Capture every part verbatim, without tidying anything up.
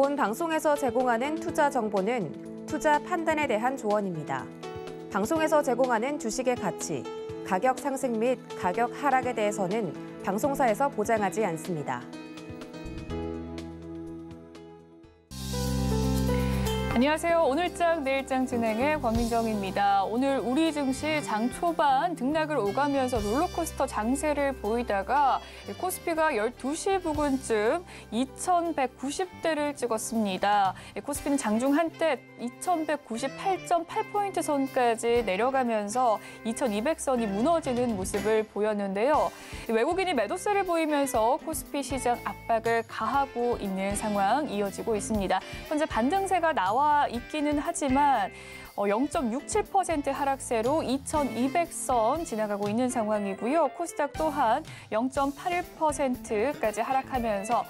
본 방송에서 제공하는 투자 정보는 투자 판단에 대한 조언입니다. 방송에서 제공하는 주식의 가치, 가격 상승 및 가격 하락에 대해서는 방송사에서 보장하지 않습니다. 안녕하세요. 오늘장 내일장 진행의 권민정입니다. 오늘 우리 증시 장 초반 등락을 오가면서 롤러코스터 장세를 보이다가 코스피가 열두 시 부근쯤 이천백구십 대를 찍었습니다. 코스피는 장중 한때 이천백구십팔 점 팔 포인트 선까지 내려가면서 이천이백 선이 무너지는 모습을 보였는데요. 외국인이 매도세를 보이면서 코스피 시장 압박을 가하고 있는 상황 이어지고 있습니다. 현재 반등세가 나와 있기는 하지만 영 점 육칠 퍼센트 하락세로 이천이백 선 지나가고 있는 상황이고요. 코스닥 또한 영 점 팔일 퍼센트까지 하락하면서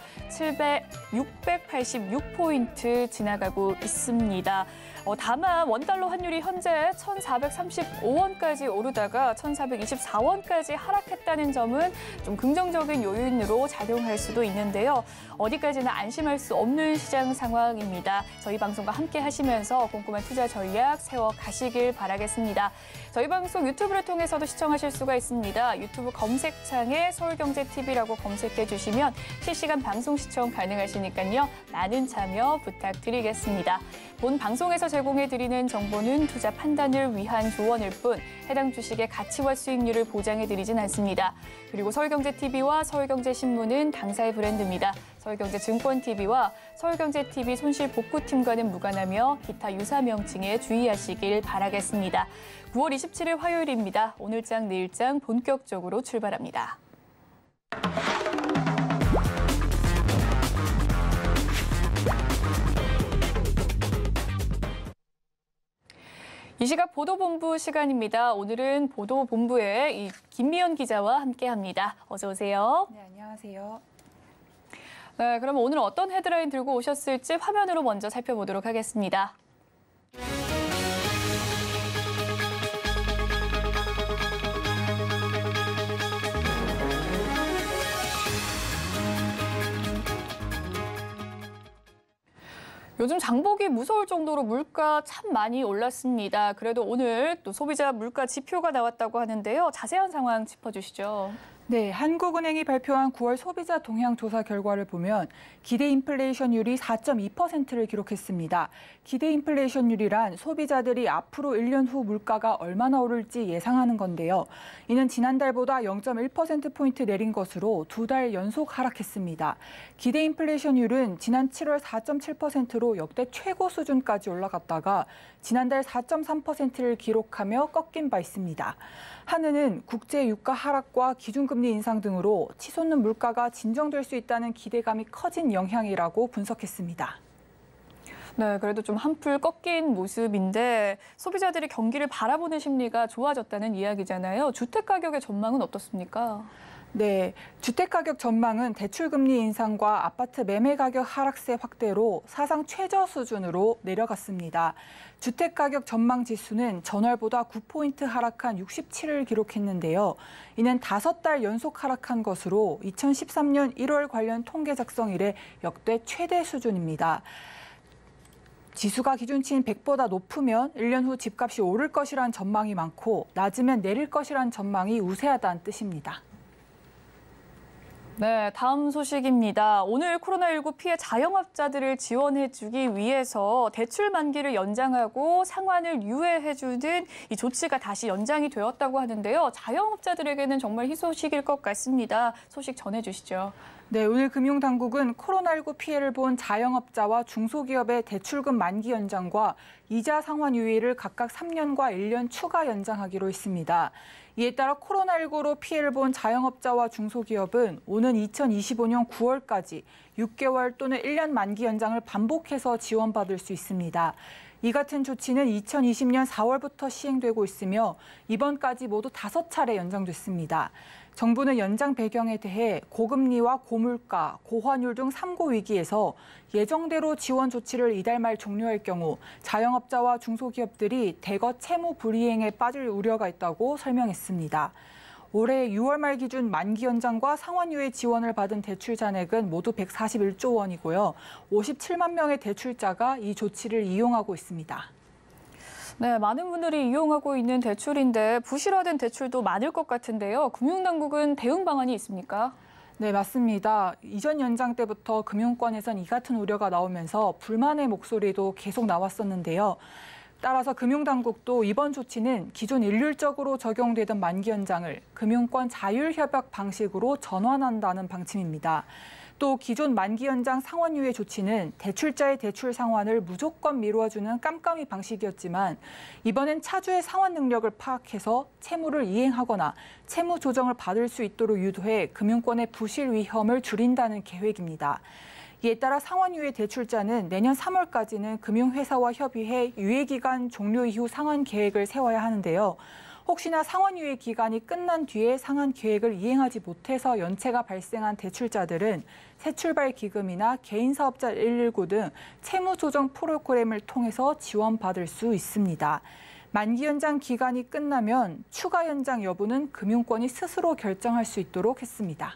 육백팔십육 포인트 지나가고 있습니다. 어, 다만 원달러 환율이 현재 천사백삼십오 원까지 오르다가 천사백이십사 원까지 하락했다는 점은 좀 긍정적인 요인으로 작용할 수도 있는데요. 어디까지나 안심할 수 없는 시장 상황입니다. 저희 방송과 함께 하시면서 꼼꼼한 투자 전략 세워가시길 바라겠습니다. 저희 방송 유튜브를 통해서도 시청하실 수가 있습니다. 유튜브 검색창에 서울경제티비라고 검색해 주시면 실시간 방송 시청 가능하시니까요. 많은 참여 부탁드리겠습니다. 본 방송에서 제공해드리는 정보는 투자 판단을 위한 조언일 뿐 해당 주식의 가치와 수익률을 보장해드리진 않습니다. 그리고 서울경제티비와 서울경제신문은 당사의 브랜드입니다. 서울경제증권티비와 서울경제티비 손실복구팀과는 무관하며 기타 유사 명칭에 주의하시길 바라겠습니다. 구월 이십칠일 화요일입니다. 오늘장 내일장 본격적으로 출발합니다. 이 시각 보도본부 시간입니다. 오늘은 보도본부의 이 김미연 기자와 함께합니다. 어서 오세요. 네, 안녕하세요. 네, 그럼 오늘 어떤 헤드라인 들고 오셨을지 화면으로 먼저 살펴보도록 하겠습니다. 요즘 장보기 무서울 정도로 물가 참 많이 올랐습니다. 그래도 오늘 또 소비자 물가 지표가 나왔다고 하는데요. 자세한 상황 짚어주시죠. 네, 한국은행이 발표한 구월 소비자 동향 조사 결과를 보면 기대 인플레이션율이 사 점 이 퍼센트를 기록했습니다. 기대 인플레이션율이란 소비자들이 앞으로 일 년 후 물가가 얼마나 오를지 예상하는 건데요. 이는 지난달보다 영 점 일 퍼센트포인트 내린 것으로 두 달 연속 하락했습니다. 기대 인플레이션율은 지난 칠월 사 점 칠 퍼센트로 역대 최고 수준까지 올라갔다가 지난달 사 점 삼 퍼센트를 기록하며 꺾인 바 있습니다. 한은은 국제 유가 하락과 기준금리 인상 등으로 치솟는 물가가 진정될 수 있다는 기대감이 커진 영향이라고 분석했습니다. 네, 그래도 좀 한풀 꺾인 모습인데 소비자들이 경기를 바라보는 심리가 좋아졌다는 이야기잖아요. 주택 가격의 전망은 어떻습니까? 네, 주택가격 전망은 대출금리 인상과 아파트 매매가격 하락세 확대로 사상 최저 수준으로 내려갔습니다. 주택가격 전망 지수는 전월보다 구 포인트 하락한 육십칠을 기록했는데요. 이는 다섯 달 연속 하락한 것으로 이천십삼 년 일월 관련 통계 작성 이래 역대 최대 수준입니다. 지수가 기준치인 백보다 높으면 일 년 후 집값이 오를 것이란 전망이 많고 낮으면 내릴 것이란 전망이 우세하다는 뜻입니다. 네, 다음 소식입니다. 오늘 코로나십구 피해 자영업자들을 지원해주기 위해서 대출 만기를 연장하고 상환을 유예해주는 이 조치가 다시 연장이 되었다고 하는데요. 자영업자들에게는 정말 희소식일 것 같습니다. 소식 전해주시죠. 네, 오늘 금융당국은 코로나십구 피해를 본 자영업자와 중소기업의 대출금 만기 연장과 이자 상환 유예를 각각 삼 년과 일 년 추가 연장하기로 했습니다. 이에 따라 코로나십구로 피해를 본 자영업자와 중소기업은 오는 이천이십오 년 구월까지 육 개월 또는 일 년 만기 연장을 반복해서 지원받을 수 있습니다. 이 같은 조치는 이천이십 년 사월부터 시행되고 있으며 이번까지 모두 다섯 차례 연장됐습니다. 정부는 연장 배경에 대해 고금리와 고물가, 고환율 등 삼고 위기에서 예정대로 지원 조치를 이달 말 종료할 경우 자영업자와 중소기업들이 대거 채무 불이행에 빠질 우려가 있다고 설명했습니다. 올해 유월 말 기준 만기 연장과 상환유예 지원을 받은 대출 잔액은 모두 백사십일조 원이고요. 오십칠만 명의 대출자가 이 조치를 이용하고 있습니다. 네, 많은 분들이 이용하고 있는 대출인데 부실화된 대출도 많을 것 같은데요. 금융당국은 대응 방안이 있습니까? 네, 맞습니다. 이전 연장 때부터 금융권에선 이 같은 우려가 나오면서 불만의 목소리도 계속 나왔었는데요. 따라서 금융당국도 이번 조치는 기존 일률적으로 적용되던 만기 연장을 금융권 자율협약 방식으로 전환한다는 방침입니다. 또 기존 만기 연장 상환유예 조치는 대출자의 대출 상환을 무조건 미뤄주는 깜깜이 방식이었지만 이번엔 차주의 상환 능력을 파악해서 채무를 이행하거나 채무 조정을 받을 수 있도록 유도해 금융권의 부실 위험을 줄인다는 계획입니다. 이에 따라 상환유예 대출자는 내년 삼월까지는 금융회사와 협의해 유예기간 종료 이후 상환 계획을 세워야 하는데요. 혹시나 상환유예 기간이 끝난 뒤에 상환 계획을 이행하지 못해서 연체가 발생한 대출자들은 새출발 기금이나 개인사업자 일일구 등 채무 조정 프로그램을 통해서 지원받을 수 있습니다. 만기 연장 기간이 끝나면 추가 연장 여부는 금융권이 스스로 결정할 수 있도록 했습니다.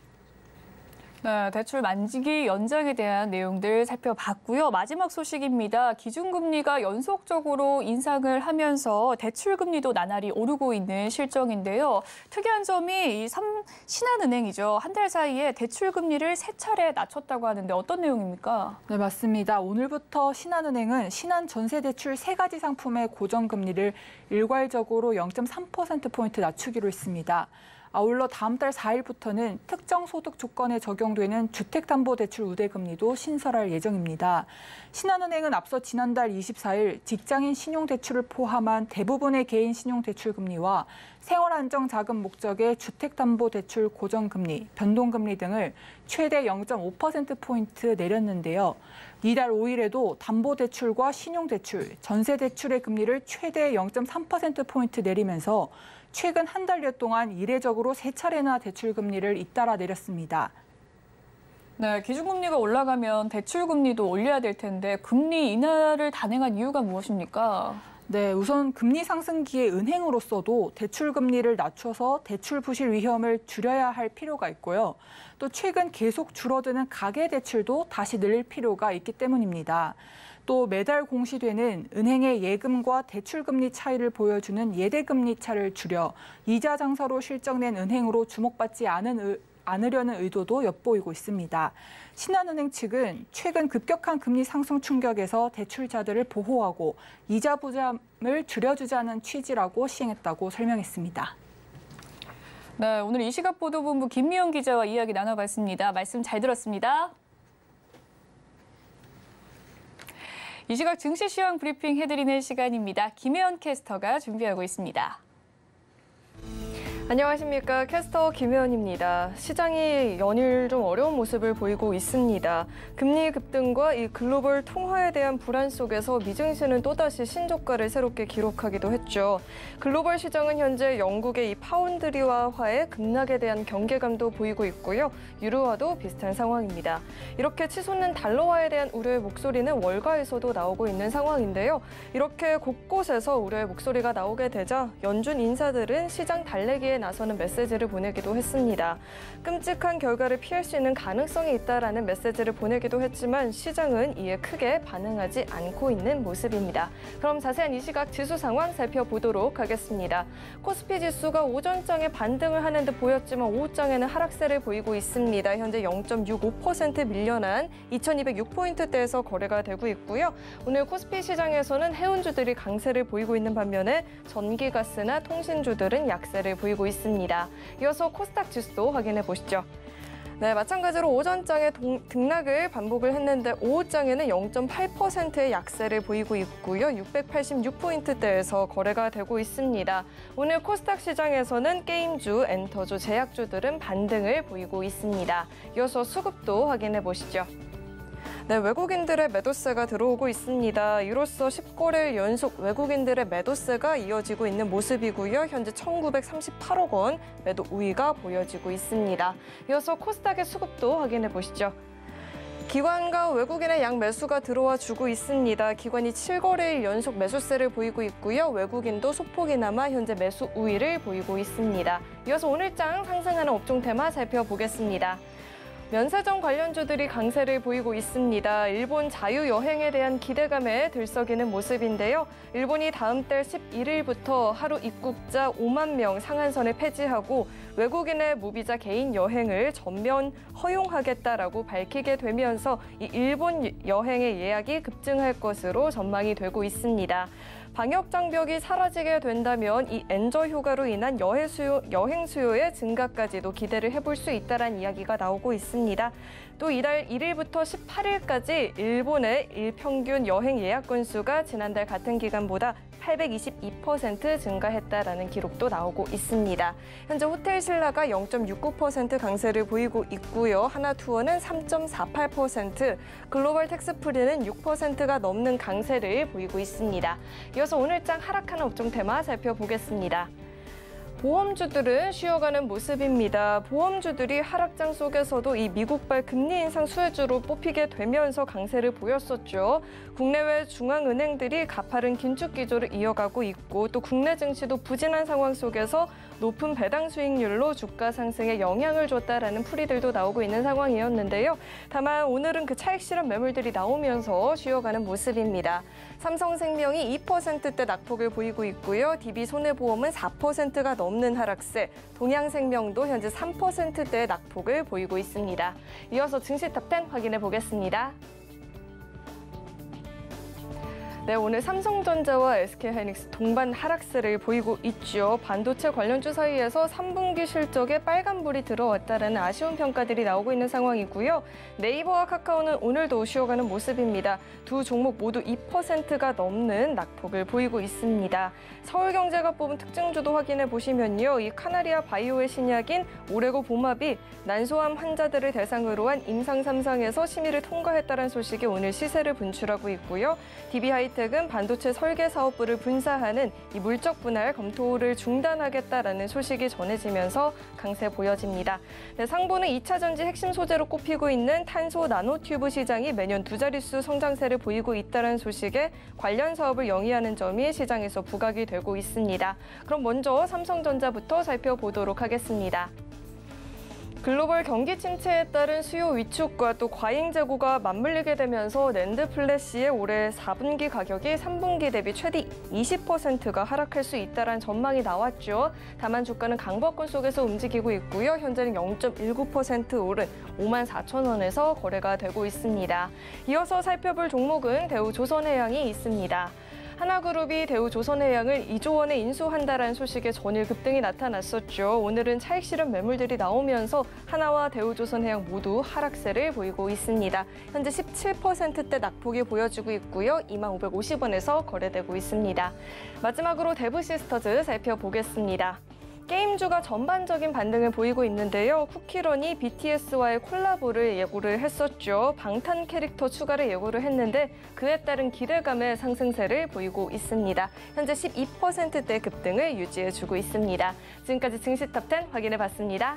네, 대출 만기 연장에 대한 내용들 살펴봤고요. 마지막 소식입니다. 기준금리가 연속적으로 인상을 하면서 대출금리도 나날이 오르고 있는 실정인데요. 특이한 점이 이 삼, 신한은행이죠. 한 달 사이에 대출금리를 세 차례 낮췄다고 하는데 어떤 내용입니까? 네, 맞습니다. 오늘부터 신한은행은 신한전세대출 세 가지 상품의 고정금리를 일괄적으로 영 점 삼 퍼센트포인트 낮추기로 했습니다. 아울러 다음 달 사일부터는 특정 소득 조건에 적용되는 주택담보대출 우대금리도 신설할 예정입니다. 신한은행은 앞서 지난달 이십사일 직장인 신용대출을 포함한 대부분의 개인 신용대출금리와 생활안정자금 목적의 주택담보대출 고정금리, 변동금리 등을 최대 영 점 오 퍼센트포인트 내렸는데요. 이달 오일에도 담보대출과 신용대출, 전세대출의 금리를 최대 영 점 삼 퍼센트포인트 내리면서 최근 한 달여 동안 이례적으로 세 차례나 대출금리를 잇따라 내렸습니다. 네, 기준금리가 올라가면 대출금리도 올려야 될 텐데 금리 인하를 단행한 이유가 무엇입니까? 네, 우선 금리 상승기에 은행으로서도 대출금리를 낮춰서 대출 부실 위험을 줄여야 할 필요가 있고요. 또 최근 계속 줄어드는 가계대출도 다시 늘릴 필요가 있기 때문입니다. 또 매달 공시되는 은행의 예금과 대출금리 차이를 보여주는 예대금리 차를 줄여 이자 장사로 실적낸 은행으로 주목받지 않은 의, 않으려는 의도도 엿보이고 있습니다. 신한은행 측은 최근 급격한 금리 상승 충격에서 대출자들을 보호하고 이자 부담을 줄여주자는 취지라고 시행했다고 설명했습니다. 네, 오늘 이 시각 보도본부 김미영 기자와 이야기 나눠봤습니다. 말씀 잘 들었습니다. 이 시각 증시 시황 브리핑 해드리는 시간입니다. 김혜연 캐스터가 준비하고 있습니다. 안녕하십니까. 캐스터 김혜연입니다. 시장이 연일 좀 어려운 모습을 보이고 있습니다. 금리 급등과 이 글로벌 통화에 대한 불안 속에서 미증시는 또다시 신저가를 새롭게 기록하기도 했죠. 글로벌 시장은 현재 영국의 이 파운드리화화의 급락에 대한 경계감도 보이고 있고요. 유로화도 비슷한 상황입니다. 이렇게 치솟는 달러화에 대한 우려의 목소리는 월가에서도 나오고 있는 상황인데요. 이렇게 곳곳에서 우려의 목소리가 나오게 되자 연준 인사들은 시장 달래기에 나서는 메시지를 보내기도 했습니다. 끔찍한 결과를 피할 수 있는 가능성이 있다라는 메시지를 보내기도 했지만 시장은 이에 크게 반응하지 않고 있는 모습입니다. 그럼 자세한 이 시각 지수 상황 살펴보도록 하겠습니다. 코스피 지수가 오전장에 반등을 하는 듯 보였지만 오후장에는 하락세를 보이고 있습니다. 현재 영 점 육오 퍼센트 밀려난 이천이백육 포인트대에서 거래가 되고 있고요. 오늘 코스피 시장에서는 해운주들이 강세를 보이고 있는 반면에 전기가스나 통신주들은 약세를 보이고 있습니다. 이어서 코스닥 지수도 확인해 보시죠. 네, 마찬가지로 오전장에 동, 등락을 반복을 했는데 오후장에는 영 점 팔 퍼센트의 약세를 보이고 있고요. 육백팔십육 포인트대에서 거래가 되고 있습니다. 오늘 코스닥 시장에서는 게임주, 엔터주, 제약주들은 반등을 보이고 있습니다. 이어서 수급도 확인해 보시죠. 네, 외국인들의 매도세가 들어오고 있습니다. 이로써 십구일 연속 외국인들의 매도세가 이어지고 있는 모습이고요. 현재 천구백삼십팔억 원 매도 우위가 보여지고 있습니다. 이어서 코스닥의 수급도 확인해 보시죠. 기관과 외국인의 양 매수가 들어와 주고 있습니다. 기관이 칠 거래일 연속 매수세를 보이고 있고요. 외국인도 소폭이나마 현재 매수 우위를 보이고 있습니다. 이어서 오늘장 상승하는 업종 테마 살펴보겠습니다. 면세점 관련주들이 강세를 보이고 있습니다. 일본 자유여행에 대한 기대감에 들썩이는 모습인데요. 일본이 다음 달 십일 일부터 하루 입국자 오만 명 상한선을 폐지하고 외국인의 무비자 개인 여행을 전면 허용하겠다라고 밝히게 되면서 이 일본 여행의 예약이 급증할 것으로 전망이 되고 있습니다. 방역 장벽이 사라지게 된다면 이 엔저 휴가로 인한 여행 수요, 여행 수요의 증가까지도 기대를 해볼 수 있다는 이야기가 나오고 있습니다. 또 이달 일 일부터 십팔 일까지 일본의 일평균 여행 예약 건수가 지난달 같은 기간보다 팔백이십이 퍼센트 증가했다라는 기록도 나오고 있습니다. 현재 호텔 신라가 영 점 육구 퍼센트 강세를 보이고 있고요. 하나투어는 삼 점 사팔 퍼센트, 글로벌 텍스프리는 육 퍼센트가 넘는 강세를 보이고 있습니다. 이어서 오늘장 하락하는 업종 테마 살펴보겠습니다. 보험주들은 쉬어가는 모습입니다. 보험주들이 하락장 속에서도 이 미국발 금리 인상 수혜주로 뽑히게 되면서 강세를 보였었죠. 국내외 중앙은행들이 가파른 긴축 기조를 이어가고 있고 또 국내 증시도 부진한 상황 속에서 높은 배당 수익률로 주가 상승에 영향을 줬다라는 풀이들도 나오고 있는 상황이었는데요. 다만 오늘은 그 차익 실현 매물들이 나오면서 쉬어가는 모습입니다. 삼성생명이 이 퍼센트대 낙폭을 보이고 있고요. 디비손해보험은 사 퍼센트가 넘는 하락세, 동양생명도 현재 삼 퍼센트대의 낙폭을 보이고 있습니다. 이어서 증시 탑텐 확인해 보겠습니다. 네, 오늘 삼성전자와 에스케이하이닉스 동반 하락세를 보이고 있죠. 반도체 관련주 사이에서 삼 분기 실적에 빨간불이 들어왔다는 아쉬운 평가들이 나오고 있는 상황이고요. 네이버와 카카오는 오늘도 쉬어가는 모습입니다. 두 종목 모두 이 퍼센트가 넘는 낙폭을 보이고 있습니다. 서울경제가 뽑은 특징주도 확인해 보시면요. 이 카나리아 바이오의 신약인 오레고 보맙이 난소암 환자들을 대상으로 한 임상 삼 상에서 심의를 통과했다는 소식이 오늘 시세를 분출하고 있고요. 디비하이텍은 반도체 설계 사업부를 분사하는 이 물적 분할 검토를 중단하겠다라는 소식이 전해지면서 강세 보여집니다. 네, 상보는 이 차 전지 핵심 소재로 꼽히고 있는 탄소 나노튜브 시장이 매년 두 자릿수 성장세를 보이고 있다는 소식에 관련 사업을 영위하는 점이 시장에서 부각이 되고 있습니다. 그럼 먼저 삼성전자부터 살펴보도록 하겠습니다. 글로벌 경기 침체에 따른 수요 위축과 또 과잉 재고가 맞물리게 되면서 낸드 플래시의 올해 사 분기 가격이 삼 분기 대비 최대 이십 퍼센트가 하락할 수 있다는 전망이 나왔죠. 다만 주가는 강보권 속에서 움직이고 있고요. 현재는 영 점 일구 퍼센트 오른 오만 사천 원에서 거래가 되고 있습니다. 이어서 살펴볼 종목은 대우조선해양이 있습니다. 하나그룹이 대우조선해양을 이조 원에 인수한다라는 소식에 전일 급등이 나타났었죠. 오늘은 차익 실현 매물들이 나오면서 하나와 대우조선해양 모두 하락세를 보이고 있습니다. 현재 십칠 퍼센트대 낙폭이 보여지고 있고요. 이만 오백오십 원에서 거래되고 있습니다. 마지막으로 대부시스터즈 살펴보겠습니다. 게임주가 전반적인 반등을 보이고 있는데요. 쿠키런이 비티에스와의 콜라보를 예고를 했었죠. 방탄 캐릭터 추가를 예고를 했는데 그에 따른 기대감의 상승세를 보이고 있습니다. 현재 십이 퍼센트대 급등을 유지해주고 있습니다. 지금까지 증시 탑텐 확인해봤습니다.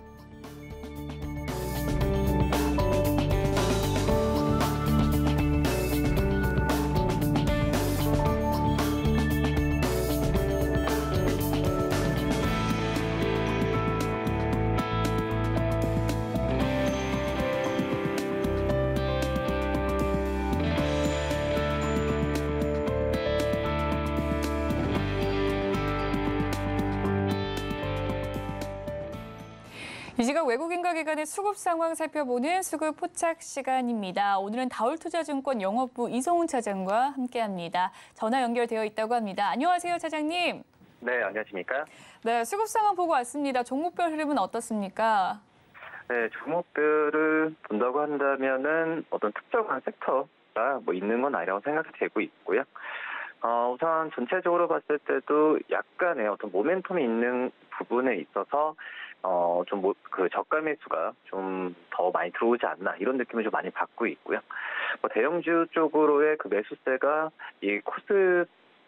이 시각 외국인과 기관의 수급 상황 살펴보는 수급 포착 시간입니다. 오늘은 다올투자증권 영업부 이성훈 차장과 함께합니다. 전화 연결되어 있다고 합니다. 안녕하세요, 차장님. 네, 안녕하십니까? 네, 수급 상황 보고 왔습니다. 종목별 흐름은 어떻습니까? 네, 종목들을 본다고 한다면은 어떤 특정한 섹터가 뭐 있는 건 아니라고 생각이 되고 있고요. 어, 우선 전체적으로 봤을 때도 약간의 어떤 모멘텀이 있는 부분에 있어서 어, 좀, 뭐, 그, 저가 매수가 좀 더 많이 들어오지 않나, 이런 느낌을 좀 많이 받고 있고요. 뭐, 대형주 쪽으로의 그 매수세가 이 코스피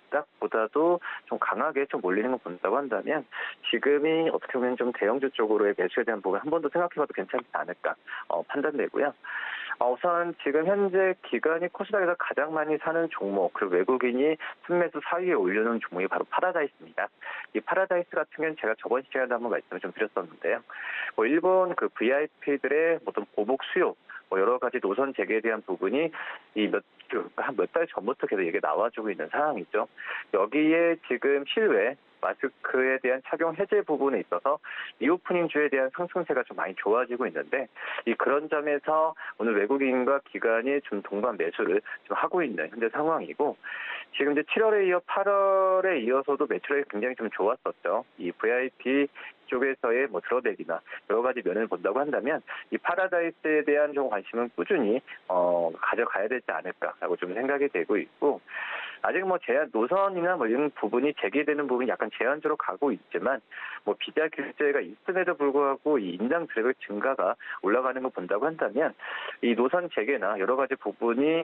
나스닥보다도 좀 강하게 좀 몰리는 걸 본다고 한다면 지금이 어떻게 보면 좀 대형주 쪽으로의 매수에 대한 부분 한 번 더 생각해봐도 괜찮지 않을까 어, 판단되고요. 어, 우선 지금 현재 기관이 코스닥에서 가장 많이 사는 종목, 그리고 외국인이 순매수 사 위에 올려놓은 종목이 바로 파라다이스입니다. 이 파라다이스 같은 경우는 제가 저번 시간에도 한번 말씀을 좀 드렸었는데요. 뭐 일본 그 브이아이피들의 어떤 보복 수요, 뭐 여러 가지 노선 재개에 대한 부분이 이 몇 한 몇 달 전부터 계속 얘기 나와주고 있는 상황이죠. 여기에 지금 실외 마스크에 대한 착용 해제 부분에 있어서 리오프닝주에 대한 상승세가 좀 많이 좋아지고 있는데 이 그런 점에서 오늘 외국인과 기관이 좀 동반 매수를 좀 하고 있는 현재 상황이고 지금 이제 칠월에 이어 팔월에 이어서도 매출액이 굉장히 좀 좋았었죠. 이 브이아이피 쪽에서의 뭐 드러백이나 여러 가지 면을 본다고 한다면 이 파라다이스에 대한 좀 관심은 꾸준히 어, 가져가야 되지 않을까라고 좀 생각이 되고 있고 아직 뭐 제한 노선이나 뭐 이런 부분이 재개되는 부분이 약간 제한적으로 가고 있지만 뭐 비자 규제가 있음에도 불구하고 이 인당 드래그 증가가 올라가는 거 본다고 한다면 이 노선 재개나 여러 가지 부분이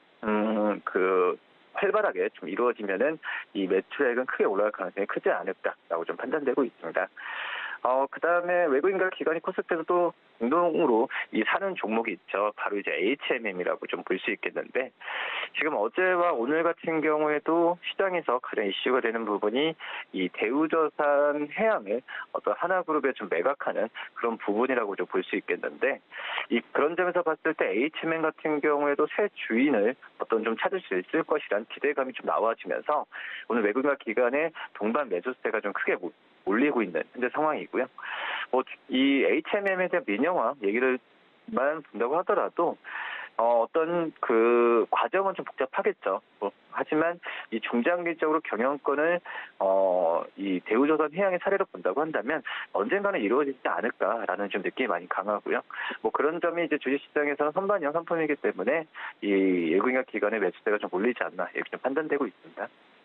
음 그 활발하게 좀 이루어지면은 이 매출액은 크게 올라갈 가능성이 크지 않을까라고 좀 판단되고 있습니다. 어, 그 다음에 외국인과 기관이 코스닥에서 또 공동으로 이 사는 종목이 있죠. 바로 이제 에이치엠엠이라고 좀 볼 수 있겠는데, 지금 어제와 오늘 같은 경우에도 시장에서 가장 이슈가 되는 부분이 이 대우저산 해양을 어떤 하나그룹에 좀 매각하는 그런 부분이라고 좀 볼 수 있겠는데, 이 그런 점에서 봤을 때 에이치엠엠 같은 경우에도 새 주인을 어떤 좀 찾을 수 있을 것이라는 기대감이 좀 나와지면서 오늘 외국인과 기관의 동반 매수세가 좀 크게 올리고 있는 현재 상황이고요. 뭐 이 에이치엠엠에 대한 민영화 얘기를만 본다고 하더라도 어, 어떤 그 과정은 좀 복잡하겠죠. 뭐, 하지만 이 중장기적으로 경영권을 어, 이 대우조선 해양의 사례로 본다고 한다면 언젠가는 이루어지지 않을까라는 좀 느낌이 많이 강하고요. 뭐 그런 점이 이제 주식시장에서는 선반영 상품이기 때문에 이 외국인과 기관의 매수세가 좀 몰리지 않나 이렇게 좀 판단되고 있습니다.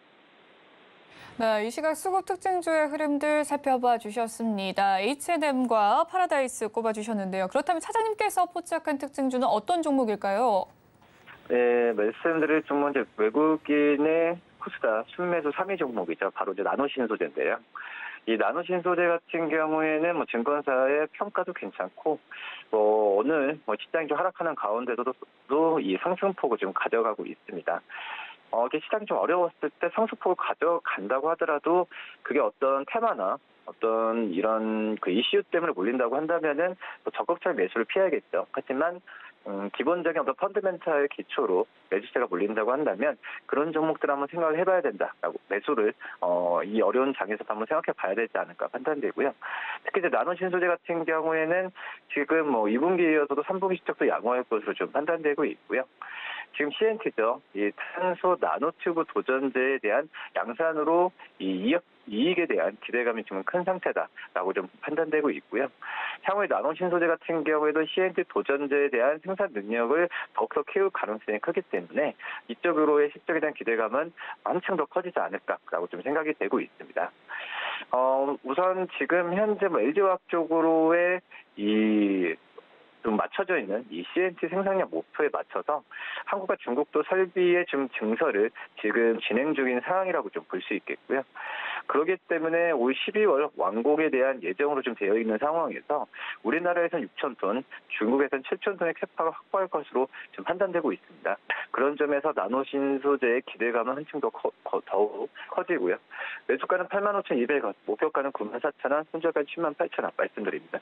네, 이 시각 수급 특징주의 흐름들 살펴봐 주셨습니다. 에이치엠엠과 파라다이스 꼽아주셨는데요. 그렇다면 차장님께서 포착한 특징주는 어떤 종목일까요? 네, 말씀드릴 종목은 이제 외국인의 코스닥 순매수 삼 위 종목이죠. 바로 이제 나노신소재인데요. 이 나노신소재 같은 경우에는 뭐 증권사의 평가도 괜찮고, 뭐 오늘 뭐 시장이 좀 하락하는 가운데도 또 이 상승폭을 좀 가져가고 있습니다. 어, 이게 시장이 좀 어려웠을 때 상승폭을 가져간다고 하더라도 그게 어떤 테마나 어떤 이런 그 이슈 때문에 몰린다고 한다면은 뭐 적극적인 매수를 피해야겠죠. 하지만 음, 기본적인 어떤 펀드멘탈 기초로 매수세가 몰린다고 한다면 그런 종목들 한번 생각을 해봐야 된다라고 매수를 어, 이 어려운 장에서 한번 생각해 봐야 되지 않을까 판단되고요. 특히 이제 나노신소재 같은 경우에는 지금 뭐 이 분기에 이어서도 삼 분기 실적도 양호할 것으로 좀 판단되고 있고요. 지금 씨엔티죠. 이 탄소 나노튜브 도전제에 대한 양산으로 이 이익, 이익에 대한 기대감이 지금 큰 상태다라고 좀 판단되고 있고요. 향후에 나노신소재 같은 경우에도 씨엔티 도전제에 대한 생산 능력을 더욱더 키울 가능성이 크기 때문에 이쪽으로의 실적에 대한 기대감은 한층 더 커지지 않을까라고 좀 생각이 되고 있습니다. 어, 우선 지금 현재 뭐 엘지화학 쪽으로의 이 좀 맞춰져 있는 이 씨엔티 생산량 목표에 맞춰서 한국과 중국도 설비의 좀 증설을 지금 진행 중인 상황이라고 좀 볼 수 있겠고요. 그렇기 때문에 올 십이월 완공에 대한 예정으로 좀 되어 있는 상황에서 우리나라에서는 육천 톤, 중국에서는 칠천 톤의 캐파가 확보할 것으로 좀 판단되고 있습니다. 그런 점에서 나노신소재의 기대감은 한층 더 커, 커, 더욱 커지고요. 매수가는 팔만 오천이백 원, 목표가는 구만 사천 원, 손절가는 칠만 팔천 원 말씀드립니다.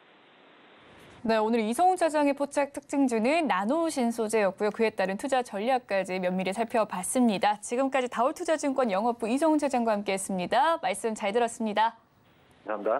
네, 오늘 이성훈 차장의 포착 특징주는 나노신소재였고요. 그에 따른 투자 전략까지 면밀히 살펴봤습니다. 지금까지 다올투자증권 영업부 이성훈 차장과 함께했습니다. 말씀 잘 들었습니다. 감사합니다.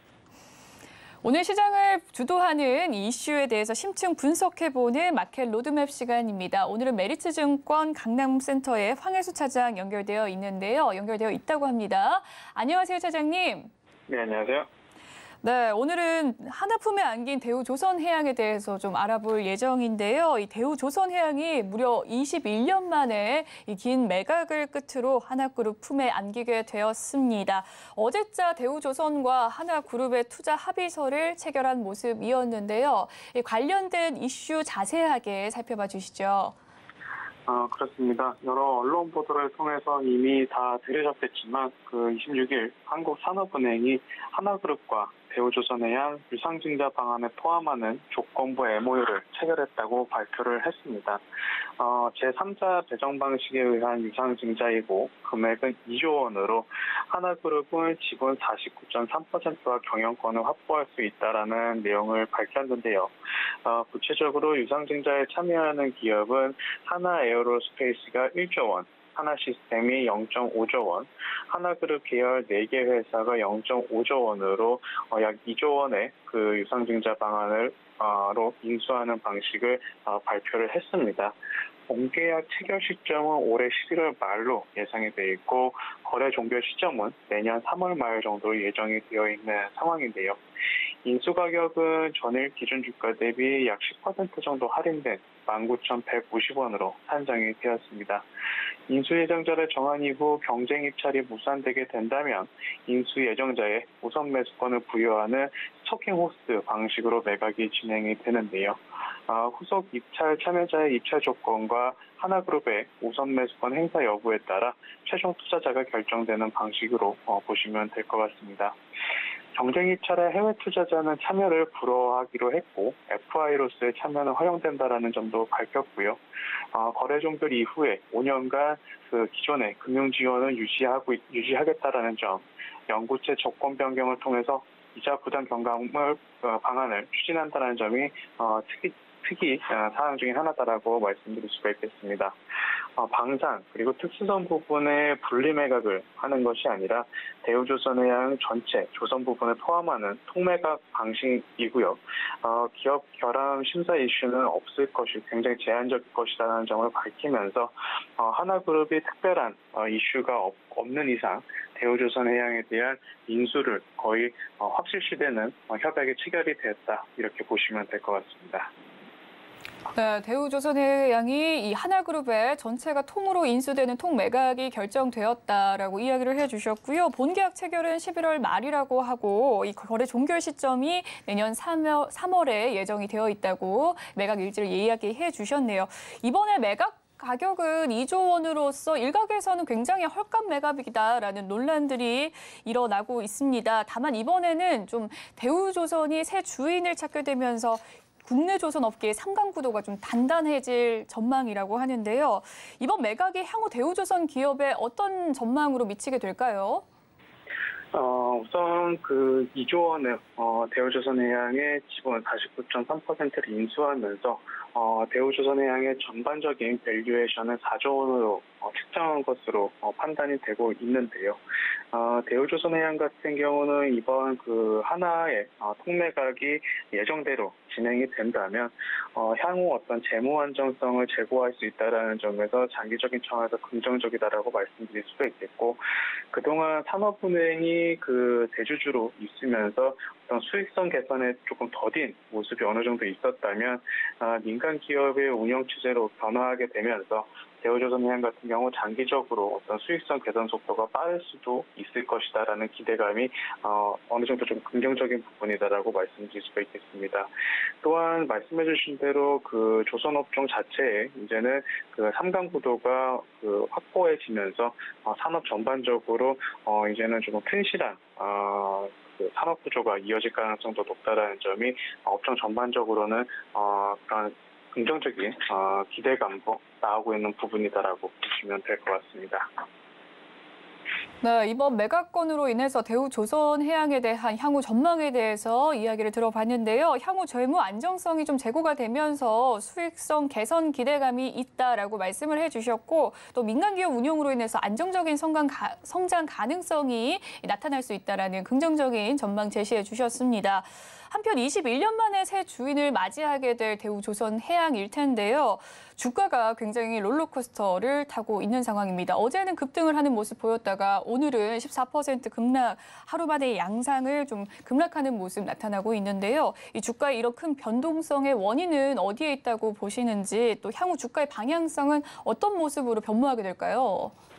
오늘 시장을 주도하는 이슈에 대해서 심층 분석해보는 마켓 로드맵 시간입니다. 오늘은 메리츠증권 강남센터의 황혜수 차장 연결되어 있는데요. 연결되어 있다고 합니다. 안녕하세요, 차장님. 네, 안녕하세요. 네, 오늘은 하나품에 안긴 대우조선해양에 대해서 좀 알아볼 예정인데요. 이 대우조선해양이 무려 이십일 년 만에 이 긴 매각을 끝으로 하나그룹 품에 안기게 되었습니다. 어제자 대우조선과 하나그룹의 투자 합의서를 체결한 모습이었는데요. 이 관련된 이슈 자세하게 살펴봐 주시죠. 어, 그렇습니다. 여러 언론 보도를 통해서 이미 다 들으셨겠지만 그 이십육 일 한국산업은행이 하나그룹과 대우조선해양 유상증자 방안을 포함하는 조건부 엠오유를 체결했다고 발표를 했습니다. 어, 제삼자 배정 방식에 의한 유상증자이고 금액은 이조 원으로 하나그룹은 지분 사십구 점 삼 퍼센트와 경영권을 확보할 수 있다라는 내용을 밝혔는데요. 어, 구체적으로 유상증자에 참여하는 기업은 하나에어로스페이스가 일조 원, 하나시스템이 영 점 오조 원, 하나그룹 계열 네 개 회사가 영 점 오조 원으로 어, 약 이조 원의 그 유상증자 방안을 어, 로 인수하는 방식을 어, 발표를 했습니다. 본계약 체결 시점은 올해 십일월 말로 예상이 돼 있고 거래 종결 시점은 내년 삼월 말 정도로 예정이 되어 있는 상황인데요. 인수 가격은 전일 기준 주가 대비 약 십 퍼센트 정도 할인된 만 구천백오십 원으로 산정이 되었습니다. 인수 예정자를 정한 이후 경쟁 입찰이 무산되게 된다면 인수 예정자에 우선 매수권을 부여하는 스토킹 호스 방식으로 매각이 진행이 되는데요. 어, 후속 입찰 참여자의 입찰 조건과 하나그룹의 우선 매수권 행사 여부에 따라 최종 투자자가 결정되는 방식으로 어, 보시면 될 것 같습니다. 경쟁 입찰에 해외 투자자는 참여를 불허하기로 했고 에프아이로서의 참여는 허용된다라는 점도 밝혔고요. 어, 거래 종결 이후에 오 년간 그 기존의 금융 지원을 유지하고 유지하겠다라는 점, 연구체 조건 변경을 통해서 이자 부담 경감을 어, 방안을 추진한다는 점이 어, 특이 특이 사항 중에 하나다라고 말씀드릴 수가 있겠습니다. 어, 방산 그리고 특수선 부분의 분리 매각을 하는 것이 아니라 대우조선해양 전체 조선 부분을 포함하는 통매각 방식이고요. 어, 기업 결함 심사 이슈는 없을 것이 굉장히 제한적일 것이라는 점을 밝히면서 어, 하나그룹이 특별한 어, 이슈가 없, 없는 이상 대우조선해양에 대한 인수를 거의 어, 확실시되는 어, 협약이 체결이 됐다 이렇게 보시면 될 것 같습니다. 네, 대우조선해양이 이 하나그룹의 전체가 통으로 인수되는 통매각이 결정되었다라고 이야기를 해주셨고요. 본계약 체결은 십일월 말이라고 하고 이 거래 종결 시점이 내년 삼월에 예정이 되어 있다고 매각 일지를 이야기해 주셨네요. 이번에 매각 가격은 이조 원으로서 일각에서는 굉장히 헐값 매각이다라는 논란들이 일어나고 있습니다. 다만 이번에는 좀 대우조선이 새 주인을 찾게 되면서 국내 조선 업계의 삼강 구도가 좀 단단해질 전망이라고 하는데요. 이번 매각이 향후 대우조선 기업에 어떤 전망으로 미치게 될까요? 어, 우선 그 이조 원의 어, 대우조선해양의 지분 사십구 점 삼 퍼센트를 인수하면서 어, 대우조선해양의 전반적인 밸류에이션은 사조 원으로 어, 측정한 것으로 어, 판단이 되고 있는데요. 어, 대우조선해양 같은 경우는 이번 그 하나의 어, 통매각이 예정대로 진행이 된다면 어, 향후 어떤 재무 안정성을 제고할 수 있다라는 점에서 장기적인 차원에서 긍정적이다라고 말씀드릴 수가 있겠고, 그동안 산업은행이 그 대주주로 있으면서 어떤 수익성 개선에 조금 더딘 모습이 어느 정도 있었다면 어, 민간 기업의 운영 추세로 변화하게 되면서 대우조선해양 같은 경우 장기적으로 어떤 수익성 개선 속도가 빠를 수도 있을 것이다라는 기대감이 어, 어느 정도 좀 긍정적인 부분이다라고 말씀드릴 수가 있겠습니다. 또한 말씀해주신 대로 그 조선업종 자체에 이제는 그 삼강 구도가 그 확고해지면서 어, 산업 전반적으로 어, 이제는 조금 튼실한 어, 그 산업 구조가 이어질 가능성도 높다라는 점이 업종 전반적으로는 어, 그런 긍정적인 어, 기대감도 나오고 있는 부분이다라고 보시면 될 것 같습니다. 네, 이번 매각건으로 인해서 대우조선해양에 대한 향후 전망에 대해서 이야기를 들어봤는데요. 향후 재무 안정성이 좀 제고가 되면서 수익성 개선 기대감이 있다라고 말씀을 해주셨고, 또 민간기업 운용으로 인해서 안정적인 성장, 가, 성장 가능성이 나타날 수 있다라는 긍정적인 전망 제시해 주셨습니다. 한편 이십일 년 만에 새 주인을 맞이하게 될 대우조선해양일 텐데요. 주가가 굉장히 롤러코스터를 타고 있는 상황입니다. 어제는 급등을 하는 모습 보였다가 오늘은 십사 퍼센트 급락, 하루 만에 양상을 좀 급락하는 모습 나타나고 있는데요. 이 주가의 이런 큰 변동성의 원인은 어디에 있다고 보시는지, 또 향후 주가의 방향성은 어떤 모습으로 변모하게 될까요?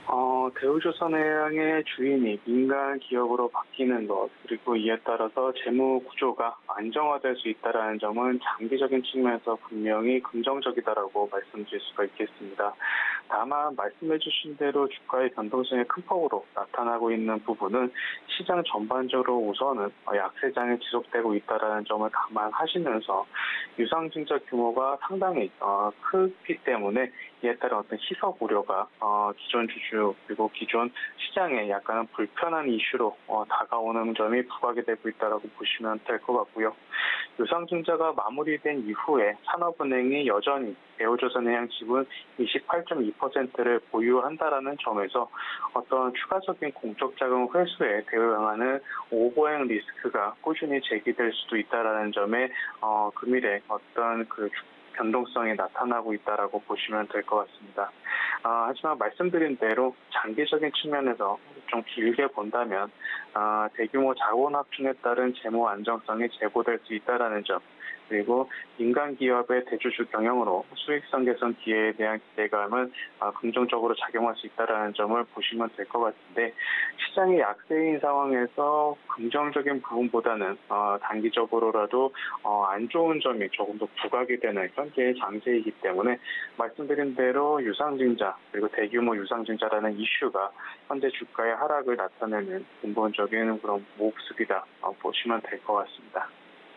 어, 대우조선해양의 주인이 민간 기업으로 바뀌는 것, 그리고 이에 따라서 재무 구조가 안정화될 수 있다는 점은 장기적인 측면에서 분명히 긍정적이다라고 말씀드릴 수가 있겠습니다. 다만 말씀해 주신 대로 주가의 변동성이 큰 폭으로 나타나고 있는 부분은 시장 전반적으로 우선은 약세장이 지속되고 있다는 점을 감안하시면서 유상증자 규모가 상당히 어, 크기 때문에 이에 따른 어떤 희석 우려가 어, 기존 주주 그리고 기존 시장에 약간은 불편한 이슈로 어, 다가오는 점이 부각이 되고 있다고 보시면 될 것 같고요. 유상증자가 마무리된 이후에 산업은행이 여전히 대우조선해양 지분 이십팔 점 이 퍼센트를 보유한다라는 점에서 어떤 추가적인 공적자금 회수에 대응하는 오버행 리스크가 꾸준히 제기될 수도 있다라는 점에 어, 금일에 어떤 그 변동성이 나타나고 있다라고 보시면 될 것 같습니다. 아, 하지만 말씀드린 대로 장기적인 측면에서 좀 길게 본다면 아, 대규모 자본 합중에 따른 재무 안정성이 제고될 수 있다라는 점, 그리고 민간 기업의 대주주 경영으로 수익성 개선 기회에 대한 기대감은 긍정적으로 작용할 수 있다는 점을 보시면 될 것 같은데, 시장이 약세인 상황에서 긍정적인 부분보다는 단기적으로라도 안 좋은 점이 조금 더 부각이 되는 현재의 장세이기 때문에 말씀드린 대로 유상증자 그리고 대규모 유상증자라는 이슈가 현재 주가의 하락을 나타내는 근본적인 그런 모습이다 보시면 될 것 같습니다.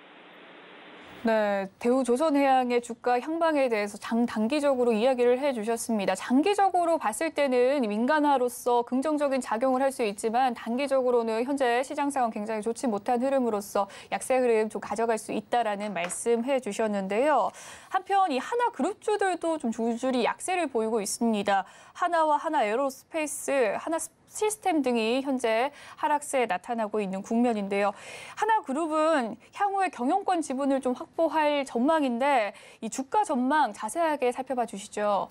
네, 대우조선해양의 주가 향방에 대해서 장단기적으로 이야기를 해주셨습니다. 장기적으로 봤을 때는 민간화로서 긍정적인 작용을 할 수 있지만 단기적으로는 현재 시장 상황 굉장히 좋지 못한 흐름으로서 약세 흐름 좀 가져갈 수 있다라는 말씀해 주셨는데요. 한편 이 하나그룹주들도 좀 줄줄이 약세를 보이고 있습니다. 하나와 하나에어로스페이스, 하나 시스템 등이 현재 하락세에 나타나고 있는 국면인데요. 하나그룹은 향후에 경영권 지분을 좀 확보할 전망인데 이 주가 전망 자세하게 살펴봐 주시죠.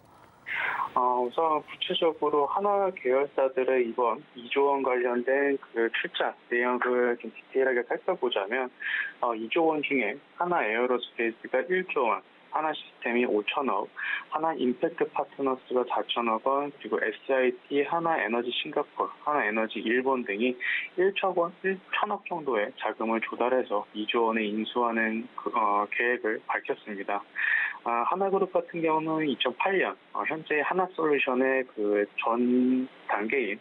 어, 우선 구체적으로 하나 계열사들의 이번 이조 원 관련된 그 출자 내역을 좀 디테일하게 살펴보자면 어, 이조 원 중에 하나 에어로스페이스가 일조 원, 하나 시스템이 오천억, 하나 임팩트 파트너스가 사천억 원, 그리고 에스아이티, 하나 에너지 싱가포르, 하나 에너지 일본 등이 일천억 원, 일천억 정도의 자금을 조달해서 이조 원에 인수하는 그, 어, 계획을 밝혔습니다. 아, 하나그룹 같은 경우는 이천팔 년 어, 현재 하나솔루션의 그 전 단계인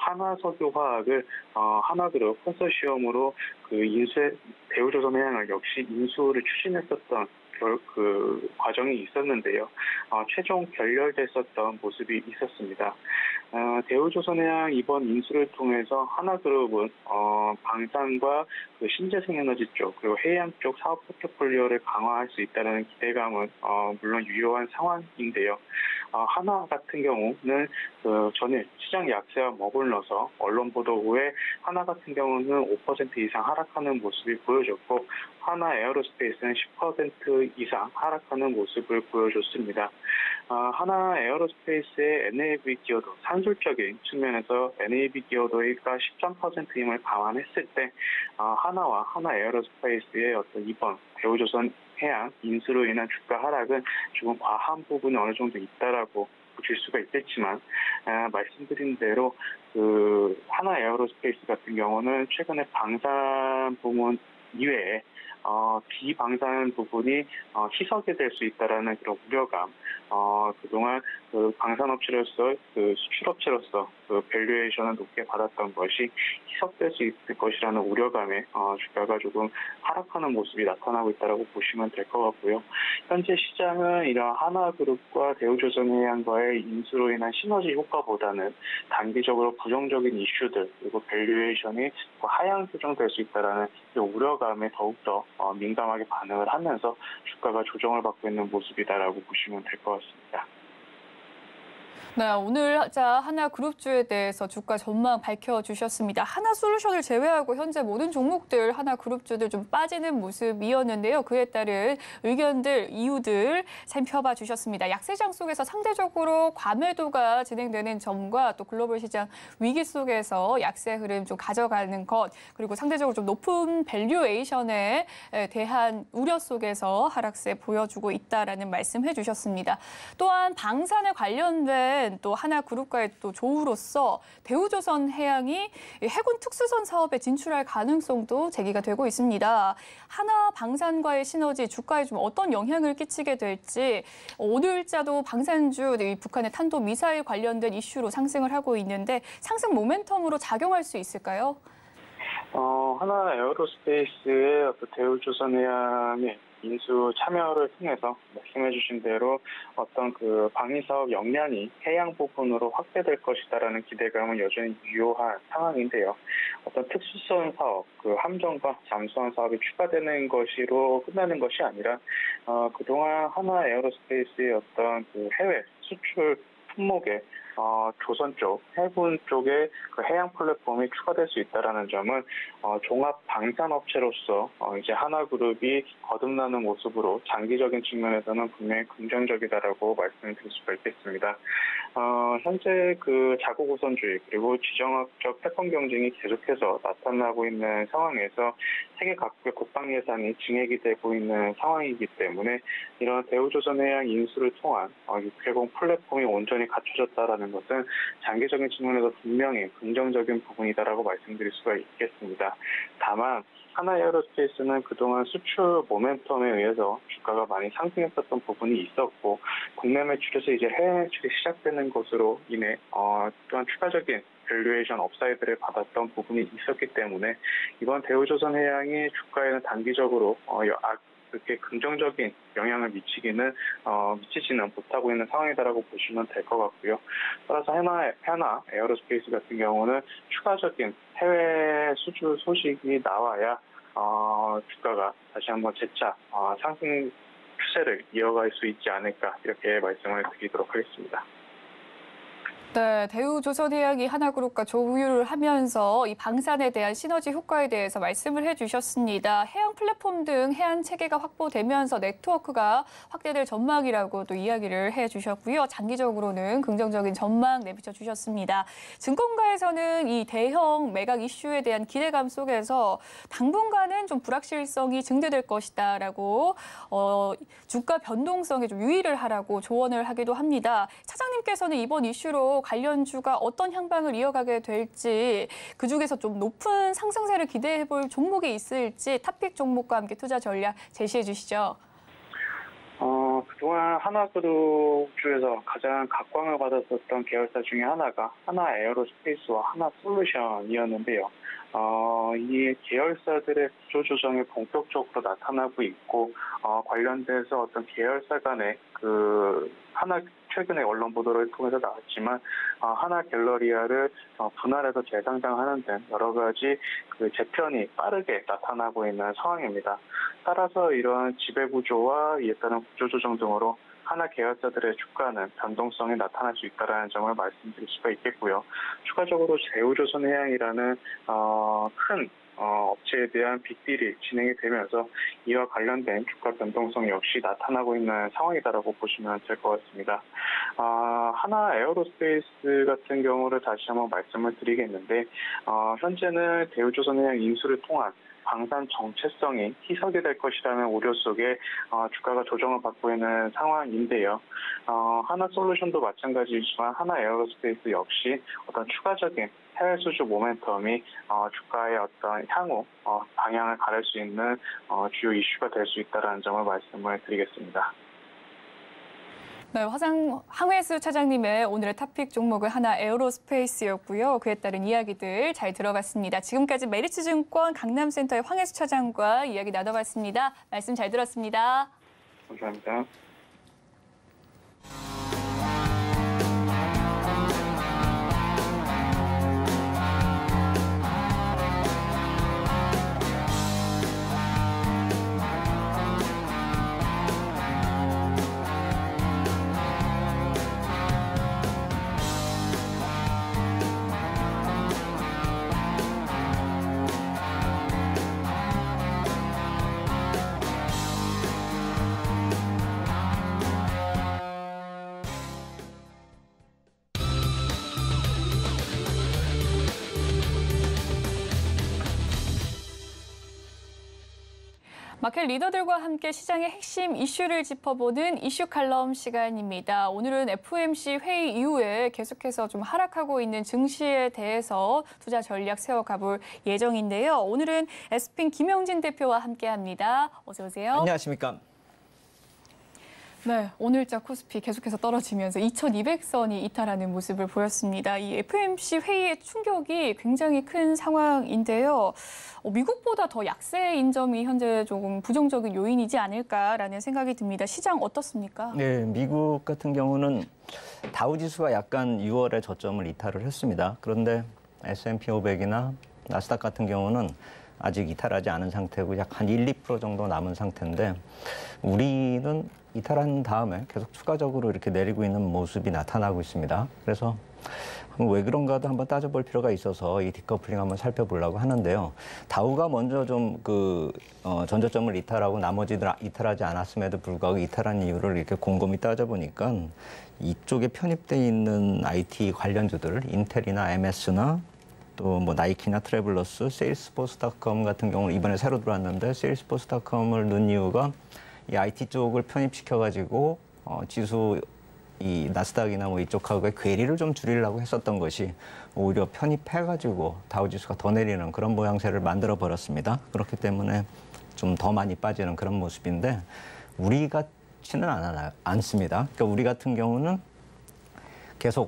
하나석유화학을 어, 하나그룹 컨소시엄으로 그 인수해 대우조선해양을 역시 인수를 추진했었던 결, 그 과정이 있었는데요. 어, 최종 결렬됐었던 모습이 있었습니다. 어, 대우조선해양 이번 인수를 통해서 하나그룹은 어, 방산과 그 신재생에너지 쪽 그리고 해양 쪽 사업 포트폴리오를 강화할 수 있다는 기대감은 어, 물론 유효한 상황인데요. 어, 하나 같은 경우는 그 전일 시장 약세와 머물러서 언론 보도 후에 하나 같은 경우는 오 퍼센트 이상 하락하는 모습이 보여졌고 하나 에어로스페이스는 십 퍼센트 이상 하락하는 모습을 보여줬습니다. 어, 하나 에어로스페이스의 엔에이브이 기여도, 산술적인 측면에서 엔에이브이 기여도가 십삼 퍼센트임을 감안했을 때 어, 하나와 하나 에어로스페이스의 어떤 이번 대우조선 해양 인수로 인한 주가 하락은 조금 과한 부분이 어느 정도 있다라고 보실 수가 있겠지만 아, 말씀드린 대로 그 하나 에어로스페이스 같은 경우는 최근에 방산 부문 이외에 어, 비방산 부분이 어, 희석이 될 수 있다라는 그런 우려감, 어, 그동안 그 방산업체로서 그 수출업체로서 그 밸류에이션을 높게 받았던 것이 희석될 수 있을 것이라는 우려감에 어, 주가가 조금 하락하는 모습이 나타나고 있다고 보시면 될 것 같고요. 현재 시장은 이런 하나그룹과 대우조선해양과의 인수로 인한 시너지 효과보다는 단기적으로 부정적인 이슈들 그리고 밸류에이션이 하향 조정될 수 있다라는 우려감에 더욱더 어, 민감하게 반응을 하면서 주가가 조정을 받고 있는 모습이다라고 보시면 될 것 같습니다. 네, 오늘 자 하나그룹주에 대해서 주가 전망 밝혀주셨습니다. 하나솔루션을 제외하고 현재 모든 종목들 하나그룹주들 좀 빠지는 모습이었는데요. 그에 따른 의견들, 이유들 살펴봐 주셨습니다. 약세장 속에서 상대적으로 과매도가 진행되는 점과 또 글로벌 시장 위기 속에서 약세 흐름 좀 가져가는 것, 그리고 상대적으로 좀 높은 밸류에이션에 대한 우려 속에서 하락세 보여주고 있다라는 말씀해 주셨습니다. 또한 방산에 관련된 오랜 또 하나그룹과의 또 조우로서 대우조선해양이 해군 특수선 사업에 진출할 가능성도 제기가 되고 있습니다. 하나방산과의 시너지 주가에 좀 어떤 영향을 끼치게 될지 오늘자도 방산주 북한의 탄도미사일 관련된 이슈로 상승을 하고 있는데 상승 모멘텀으로 작용할 수 있을까요? 어, 하나 에어로스페이스의 어떤 대우조선해양의 인수 참여를 통해서 말씀해 주신 대로 어떤 그 방위사업 역량이 해양 부분으로 확대될 것이다라는 기대감은 여전히 유효한 상황인데요. 어떤 특수선 사업, 그 함정과 잠수함 사업이 추가되는 것으로 끝나는 것이 아니라 어, 그동안 하나 에어로스페이스의 어떤 그 해외 수출 품목에 어, 조선 쪽, 해군 쪽에 그 해양 플랫폼이 추가될 수 있다라는 점은 어, 종합 방산업체로서 어, 이제 하나그룹이 거듭나는 모습으로 장기적인 측면에서는 분명히 긍정적이다라고 말씀드릴 수가 있겠습니다. 어, 현재 그 자국 우선주의 그리고 지정학적 패권 경쟁이 계속해서 나타나고 있는 상황에서 세계 각국의 국방 예산이 증액이 되고 있는 상황이기 때문에 이런 대우조선해양 인수를 통한 어, 육해공 플랫폼이 온전히 갖춰졌다라는 것은 장기적인 측면에서 분명히 긍정적인 부분이다라고 말씀드릴 수가 있겠습니다. 다만 하나에어로스페이스는 그동안 수출 모멘텀에 의해서 주가가 많이 상승했었던 부분이 있었고 국내 매출에서 이제 해외 매출이 시작되는 것으로 인해 어, 또한 추가적인 밸류에이션 업사이드를 받았던 부분이 있었기 때문에 이번 대우조선해양이 주가에는 단기적으로 어, 그렇게 긍정적인 영향을 미치기는 어, 미치지는 못하고 있는 상황이다라고 보시면 될 것 같고요. 따라서 하나, 하나 에어로스페이스 같은 경우는 추가적인 해외 수출 소식이 나와야 어, 주가가 다시 한번 재차 어, 상승 추세를 이어갈 수 있지 않을까 이렇게 말씀을 드리도록 하겠습니다. 네, 대우조선해양이 하나그룹과 조우를 하면서 이 방산에 대한 시너지 효과에 대해서 말씀을 해주셨습니다. 해양 플랫폼 등 해안 체계가 확보되면서 네트워크가 확대될 전망이라고 또 이야기를 해주셨고요. 장기적으로는 긍정적인 전망 내비쳐 주셨습니다. 증권가에서는 이 대형 매각 이슈에 대한 기대감 속에서 당분간은 좀 불확실성이 증대될 것이다라고 어, 주가 변동성에 좀 유의를 하라고 조언을 하기도 합니다. 차장님께서는 이번 이슈로 관련주가 어떤 향방을 이어가게 될지 그중에서 좀 높은 상승세를 기대해 볼 종목이 있을지 탑픽 종목과 함께 투자 전략 제시해 주시죠. 어, 그동안 하나그룹주에서 가장 각광을 받았었던 계열사 중에 하나가 하나 에어로스페이스와 하나 솔루션이었는데요. 어, 이 계열사들의 구조 조정이 본격적으로 나타나고 있고 어, 관련돼서 어떤 계열사 간의 그 하나 최근에 언론 보도를 통해서 나왔지만 어, 하나 갤러리아를 어, 분할해서 재상장하는 등 여러 가지 그 재편이 빠르게 나타나고 있는 상황입니다. 따라서 이러한 지배구조와 이에 따른 구조조정 등으로 하나 계열사들의 주가는 변동성이 나타날 수 있다는 점을 말씀드릴 수가 있겠고요. 추가적으로 대우조선해양이라는 어, 큰 어, 업체에 대한 빅딜이 진행이 되면서 이와 관련된 주가 변동성 역시 나타나고 있는 상황이다라고 보시면 될 것 같습니다. 어, 하나 에어로스페이스 같은 경우를 다시 한번 말씀을 드리겠는데 어, 현재는 대우조선해양 인수를 통한 방산 정체성이 희석이 될 것이라는 우려 속에 어, 주가가 조정을 받고 있는 상황인데요. 어, 하나솔루션도 마찬가지지만 하나 에어로스페이스 역시 어떤 추가적인 해외 수주 모멘텀이 어, 주가의 어떤 향후 어, 방향을 가릴 수 있는 어, 주요 이슈가 될 수 있다는 점을 말씀을 드리겠습니다. 네, 화상 황회수 차장님의 오늘의 탑픽 종목은 하나 에어로스페이스였고요. 그에 따른 이야기들 잘 들어봤습니다. 지금까지 메리츠증권 강남센터의 황회수 차장과 이야기 나눠봤습니다. 말씀 잘 들었습니다. 감사합니다. 마켓 리더들과 함께 시장의 핵심 이슈를 짚어보는 이슈 칼럼 시간입니다. 오늘은 에프오엠씨 회의 이후에 계속해서 좀 하락하고 있는 증시에 대해서 투자 전략 세워가볼 예정인데요. 오늘은 에스핀 김영진 대표와 함께합니다. 어서 오세요. 안녕하십니까. 네, 오늘자 코스피 계속해서 떨어지면서 이천이백 선이 이탈하는 모습을 보였습니다. 이 에프오엠씨 회의의 충격이 굉장히 큰 상황인데요. 어, 미국보다 더 약세인 점이 현재 조금 부정적인 요인이지 않을까라는 생각이 듭니다. 시장 어떻습니까? 네, 미국 같은 경우는 다우지수가 약간 유월에 저점을 이탈을 했습니다. 그런데 에스 앤 피 오백이나 나스닥 같은 경우는 아직 이탈하지 않은 상태고 약 한 일, 이 퍼센트 정도 남은 상태인데 우리는 이탈한 다음에 계속 추가적으로 이렇게 내리고 있는 모습이 나타나고 있습니다. 그래서 왜 그런가도 한번 따져볼 필요가 있어서 이 디커플링 한번 살펴보려고 하는데요. 다우가 먼저 좀 그 어, 전저점을 이탈하고 나머지들 이탈하지 않았음에도 불구하고 이탈한 이유를 이렇게 곰곰이 따져보니까 이쪽에 편입돼 있는 아이티 관련주들, 인텔이나 엠에스나 또 뭐 나이키나 트래블러스, 세일스포스닷컴 같은 경우는 이번에 새로 들어왔는데 세일스포스닷컴을 넣은 이유가 이 아이티 쪽을 편입시켜가지고 어, 지수 이 나스닥이나 뭐 이쪽하고의 괴리를 좀 줄이려고 했었던 것이 오히려 편입해가지고 다우지수가 더 내리는 그런 모양새를 만들어 버렸습니다. 그렇기 때문에 좀 더 많이 빠지는 그런 모습인데 우리 같지는 않아, 않습니다. 그러니까 우리 같은 경우는 계속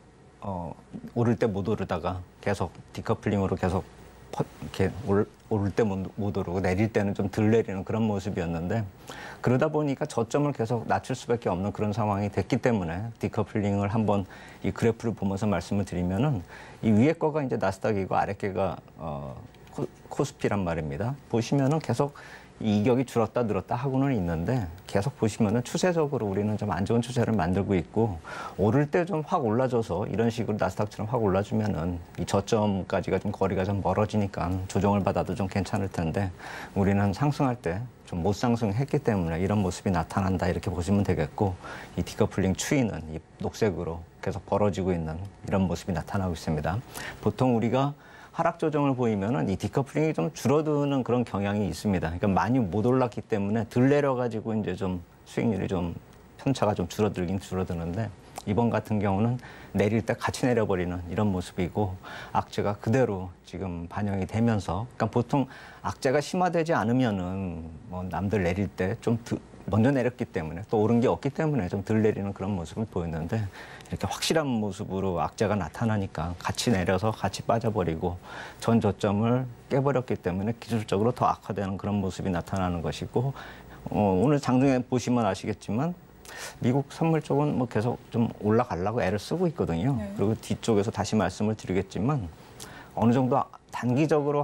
어, 오를 때 못 오르다가 계속 디커플링으로 계속 퍼, 이렇게 올, 오를 때 못 오르고 내릴 때는 좀 덜 내리는 그런 모습이었는데 그러다 보니까 저점을 계속 낮출 수밖에 없는 그런 상황이 됐기 때문에 디커플링을 한번 이 그래프를 보면서 말씀을 드리면은 이 위에 거가 이제 나스닥이고 아래 게가 어, 코, 코스피란 말입니다. 보시면은 계속 이격이 줄었다 늘었다 하고는 있는데 계속 보시면은 추세적으로 우리는 좀 안 좋은 추세를 만들고 있고 오를 때 좀 확 올라줘서 이런 식으로 나스닥처럼 확 올라주면은 이 저점까지가 좀 거리가 좀 멀어지니까 조정을 받아도 좀 괜찮을 텐데 우리는 상승할 때 좀 못 상승했기 때문에 이런 모습이 나타난다 이렇게 보시면 되겠고 이 디커플링 추이는 이 녹색으로 계속 벌어지고 있는 이런 모습이 나타나고 있습니다. 보통 우리가 하락 조정을 보이면은 이 디커플링이 좀 줄어드는 그런 경향이 있습니다. 그러니까 많이 못 올랐기 때문에 덜 내려가지고 이제 좀 수익률이 좀 편차가 좀 줄어들긴 줄어드는데 이번 같은 경우는 내릴 때 같이 내려버리는 이런 모습이고 악재가 그대로 지금 반영이 되면서 그러니까 보통 악재가 심화되지 않으면은 뭐 남들 내릴 때 좀 먼저 내렸기 때문에 또 오른 게 없기 때문에 좀 덜 내리는 그런 모습을 보였는데 이렇게 확실한 모습으로 악재가 나타나니까 같이 내려서 같이 빠져버리고 전 저점을 깨버렸기 때문에 기술적으로 더 악화되는 그런 모습이 나타나는 것이고 어, 오늘 장중에 보시면 아시겠지만 미국 선물 쪽은 뭐 계속 좀 올라가려고 애를 쓰고 있거든요. 네. 그리고 뒤쪽에서 다시 말씀을 드리겠지만 어느 정도 단기적으로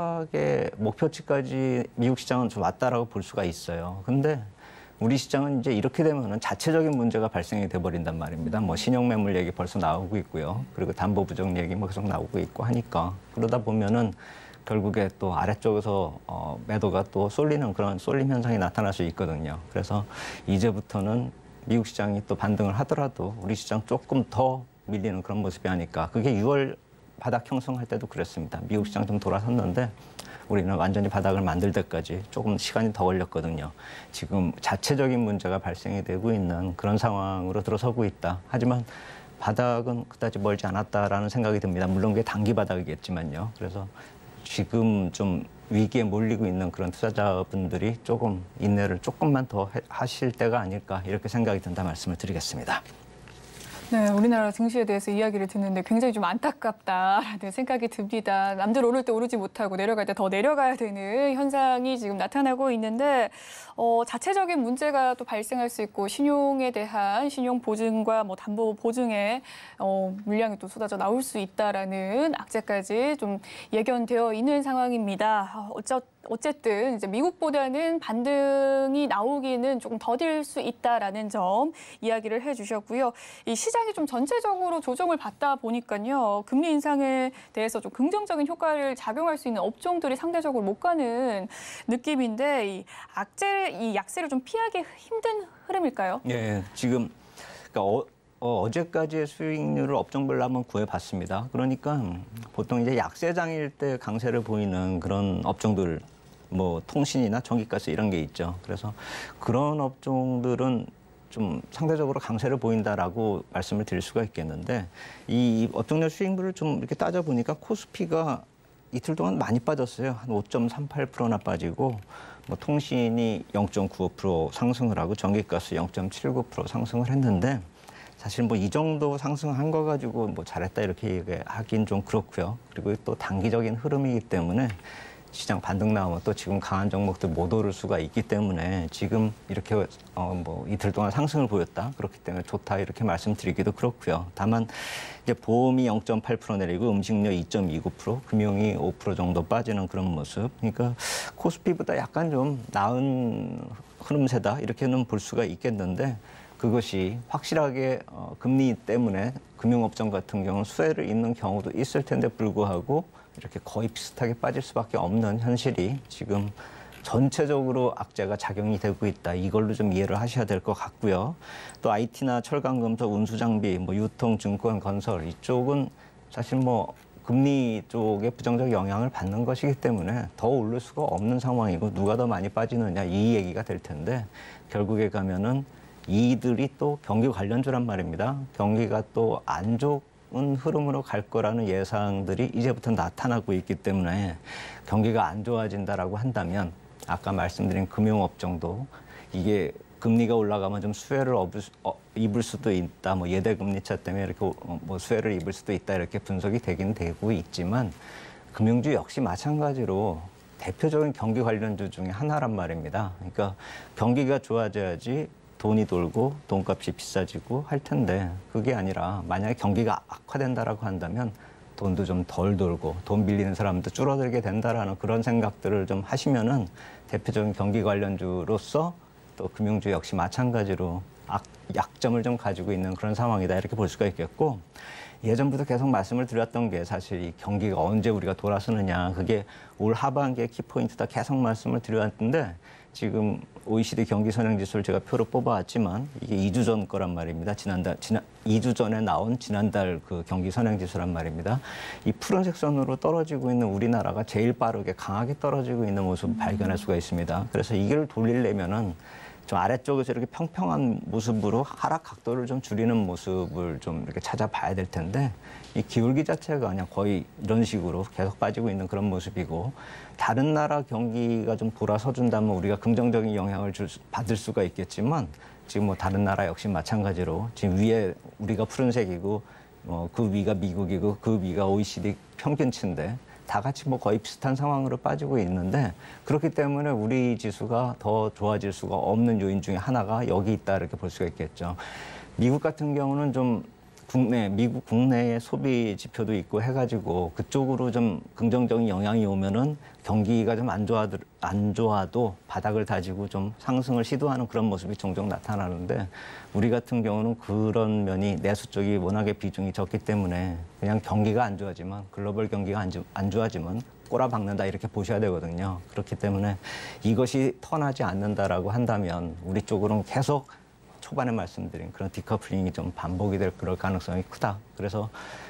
하락의 목표치까지 미국 시장은 좀 왔다라고 볼 수가 있어요. 근데 우리 시장은 이제 이렇게 되면은 자체적인 문제가 발생이 돼버린단 말입니다. 뭐 신용 매물 얘기 벌써 나오고 있고요. 그리고 담보 부정 얘기 뭐 계속 나오고 있고 하니까 그러다 보면은 결국에 또 아래쪽에서 어, 매도가 또 쏠리는 그런 쏠림 현상이 나타날 수 있거든요. 그래서 이제부터는 미국 시장이 또 반등을 하더라도 우리 시장 조금 더 밀리는 그런 모습이 아닐까. 그게 유월 바닥 형성할 때도 그랬습니다. 미국 시장 좀 돌아섰는데 우리는 완전히 바닥을 만들 때까지 조금 시간이 더 걸렸거든요. 지금 자체적인 문제가 발생이 되고 있는 그런 상황으로 들어서고 있다. 하지만 바닥은 그다지 멀지 않았다라는 생각이 듭니다. 물론 그게 단기 바닥이겠지만요. 그래서 지금 좀 위기에 몰리고 있는 그런 투자자분들이 조금 인내를 조금만 더 하실 때가 아닐까 이렇게 생각이 든다 말씀을 드리겠습니다. 네, 우리나라 증시에 대해서 이야기를 듣는데 굉장히 좀 안타깝다라는 생각이 듭니다. 남들 오를 때 오르지 못하고 내려갈 때 더 내려가야 되는 현상이 지금 나타나고 있는데 어, 자체적인 문제가 또 발생할 수 있고 신용에 대한 신용 보증과 뭐 담보 보증에 어, 물량이 또 쏟아져 나올 수 있다라는 악재까지 좀 예견되어 있는 상황입니다. 어쩌 어쨌든 이제 미국보다는 반등이 나오기는 조금 더딜 수 있다라는 점 이야기를 해주셨고요. 이 시장이 좀 전체적으로 조정을 받다 보니까요, 금리 인상에 대해서 좀 긍정적인 효과를 작용할 수 있는 업종들이 상대적으로 못 가는 느낌인데 이 악재, 이 약세를 좀 피하기 힘든 흐름일까요? 예, 지금 그러니까 어, 어, 어제까지의 수익률을 업종별로 한번 구해봤습니다. 그러니까 보통 이제 약세장일 때 강세를 보이는 그런 업종들. 뭐 통신이나 전기가스 이런 게 있죠. 그래서 그런 업종들은 좀 상대적으로 강세를 보인다라고 말씀을 드릴 수가 있겠는데 이 업종별 수익률을 좀 이렇게 따져보니까 코스피가 이틀 동안 많이 빠졌어요. 한 오 점 삼팔 퍼센트나 빠지고 뭐 통신이 영 점 구오 퍼센트 상승을 하고 전기가스 영 점 칠구 퍼센트 상승을 했는데 사실 뭐 이 정도 상승한 거 가지고 뭐 잘했다 이렇게 얘기하긴 좀 그렇고요. 그리고 또 단기적인 흐름이기 때문에 시장 반등 나오면 또 지금 강한 종목들 못 오를 수가 있기 때문에 지금 이렇게 어 뭐 이틀 동안 상승을 보였다. 그렇기 때문에 좋다 이렇게 말씀드리기도 그렇고요. 다만 이제 보험이 영 점 팔 퍼센트 내리고 음식료 이 점 이구 퍼센트, 금융이 오 퍼센트 정도 빠지는 그런 모습. 그러니까 코스피보다 약간 좀 나은 흐름세다 이렇게는 볼 수가 있겠는데 그것이 확실하게 어, 금리 때문에 금융업종 같은 경우는 수혜를 입는 경우도 있을 텐데 불구하고 이렇게 거의 비슷하게 빠질 수밖에 없는 현실이 지금 전체적으로 악재가 작용이 되고 있다. 이걸로 좀 이해를 하셔야 될 것 같고요. 또 아이티나 철강, 금속, 운수장비, 뭐 유통, 증권, 건설 이쪽은 사실 뭐 금리 쪽에 부정적 영향을 받는 것이기 때문에 더 오를 수가 없는 상황이고 누가 더 많이 빠지느냐 이 얘기가 될 텐데 결국에 가면은 이들이 또 경기 관련주란 말입니다. 경기가 또 안 좋은 흐름으로 갈 거라는 예상들이 이제부터 나타나고 있기 때문에 경기가 안 좋아진다라고 한다면 아까 말씀드린 금융업종도 이게 금리가 올라가면 좀 수혜를 업을 수, 어, 입을 수도 있다. 뭐 예대금리차 때문에 이렇게 어, 뭐 수혜를 입을 수도 있다. 이렇게 분석이 되긴 되고 있지만 금융주 역시 마찬가지로 대표적인 경기 관련주 중에 하나란 말입니다. 그러니까 경기가 좋아져야지 돈이 돌고 돈값이 비싸지고 할 텐데 그게 아니라 만약에 경기가 악화된다라고 한다면 돈도 좀 덜 돌고 돈 빌리는 사람도 줄어들게 된다라는 그런 생각들을 좀 하시면은 대표적인 경기 관련주로서 또 금융주 역시 마찬가지로 악, 약점을 좀 가지고 있는 그런 상황이다 이렇게 볼 수가 있겠고 예전부터 계속 말씀을 드렸던 게 사실 이 경기가 언제 우리가 돌아서느냐 그게 올 하반기의 키포인트다 계속 말씀을 드려왔는데 지금 오이시디 경기 선행지수를 제가 표로 뽑아왔지만 이게 이 주 전 거란 말입니다. 지난달, 지난, 이 주 전에 나온 지난달 그 경기 선행지수란 말입니다. 이 푸른색 선으로 떨어지고 있는 우리나라가 제일 빠르게 강하게 떨어지고 있는 모습을 음. 발견할 수가 있습니다. 그래서 이걸 돌리려면은 좀 아래쪽에서 이렇게 평평한 모습으로 하락 각도를 좀 줄이는 모습을 좀 이렇게 찾아봐야 될 텐데 이 기울기 자체가 그냥 거의 이런 식으로 계속 빠지고 있는 그런 모습이고 다른 나라 경기가 좀 돌아서 준다면 우리가 긍정적인 영향을 줄, 받을 수가 있겠지만 지금 뭐 다른 나라 역시 마찬가지로 지금 위에 우리가 푸른색이고 어, 그 위가 미국이고 그 위가 오이시디 평균치인데 다 같이 뭐 거의 비슷한 상황으로 빠지고 있는데 그렇기 때문에 우리 지수가 더 좋아질 수가 없는 요인 중에 하나가 여기 있다 이렇게 볼 수가 있겠죠. 미국 같은 경우는 좀 국내, 미국 국내의 소비 지표도 있고 해가지고 그쪽으로 좀 긍정적인 영향이 오면은 경기가 좀 안 좋아, 안 좋아도 바닥을 다지고 좀 상승을 시도하는 그런 모습이 종종 나타나는데 우리 같은 경우는 그런 면이 내수 쪽이 워낙에 비중이 적기 때문에 그냥 경기가 안 좋아지만 글로벌 경기가 안, 안 좋아지면 꼬라박는다 이렇게 보셔야 되거든요. 그렇기 때문에 이것이 턴하지 않는다라고 한다면 우리 쪽으로는 계속 초반에 말씀드린 그런 디커플링이 좀 반복이 될 그럴 가능성이 크다. 그래서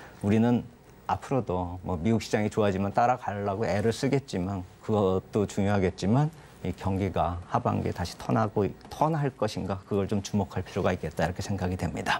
우리는 앞으로도 뭐 미국 시장이 좋아지면 따라가려고 애를 쓰겠지만 그것도 중요하겠지만 이 경기가 하반기에 다시 턴하고 턴할 것인가 그걸 좀 주목할 필요가 있겠다 이렇게 생각이 됩니다.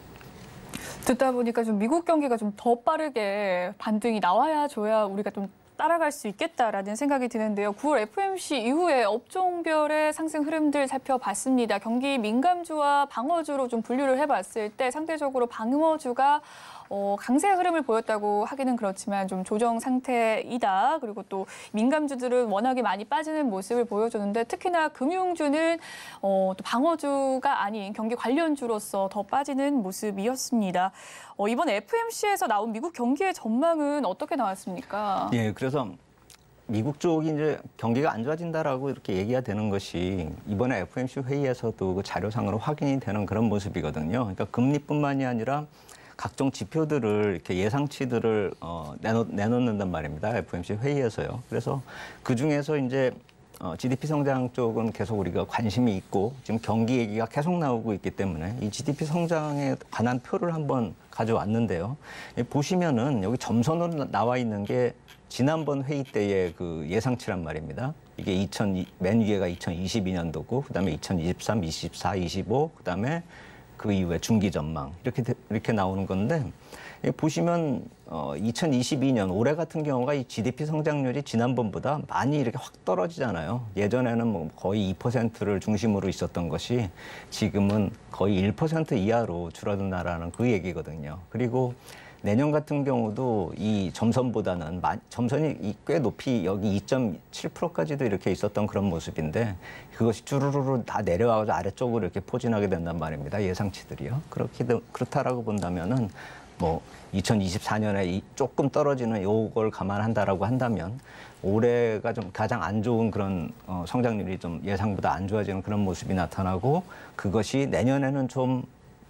듣다 보니까 좀 미국 경기가 좀 더 빠르게 반등이 나와야 줘야 우리가 좀 따라갈 수 있겠다라는 생각이 드는데요. 구월 에프오엠씨 이후에 업종별의 상승 흐름들 살펴봤습니다. 경기 민감주와 방어주로 좀 분류를 해봤을 때 상대적으로 방어주가 어, 강세 흐름을 보였다고 하기는 그렇지만 좀 조정 상태이다. 그리고 또 민감주들은 워낙에 많이 빠지는 모습을 보여줬는데 특히나 금융주는 어, 또 방어주가 아닌 경기 관련주로서 더 빠지는 모습이었습니다. 어, 이번 에프오엠씨에서 나온 미국 경기의 전망은 어떻게 나왔습니까? 예, 그래서 미국 쪽이 이제 경기가 안 좋아진다라고 이렇게 얘기가 되는 것이 이번에 에프오엠씨 회의에서도 그 자료상으로 확인이 되는 그런 모습이거든요. 그러니까 금리뿐만이 아니라 각종 지표들을 이렇게 예상치들을 어, 내놓, 내놓는단 말입니다. 에프오엠씨 회의에서요. 그래서 그 중에서 이제 어, 지디피 성장 쪽은 계속 우리가 관심이 있고 지금 경기 얘기가 계속 나오고 있기 때문에 이 지디피 성장에 관한 표를 한번 가져왔는데요. 예, 보시면은 여기 점선으로 나와 있는 게 지난번 회의 때의 그 예상치란 말입니다. 이게 이천 맨 위에가 이천이십이 년도고 그다음에 이천이십삼, 이십사, 이십오 그다음에 그 이후에 중기 전망 이렇게 이렇게 나오는 건데 예, 보시면 어, 이천이십이 년 올해 같은 경우가 이 지디피 성장률이 지난번보다 많이 이렇게 확 떨어지잖아요. 예전에는 뭐 거의 이 퍼센트를 중심으로 있었던 것이 지금은 거의 일 퍼센트 이하로 줄어든다라는 그 얘기거든요. 그리고 내년 같은 경우도 이 점선보다는 점선이 꽤 높이 여기 이 점 칠 퍼센트까지도 이렇게 있었던 그런 모습인데 그것이 주르르르 다 내려와서 아래쪽으로 이렇게 포진하게 된단 말입니다. 예상치들이요. 그렇게 그렇다라고 본다면은 뭐 이천이십사 년에 조금 떨어지는 요걸 감안한다라고 한다면 올해가 좀 가장 안 좋은 그런 어, 성장률이 좀 예상보다 안 좋아지는 그런 모습이 나타나고 그것이 내년에는 좀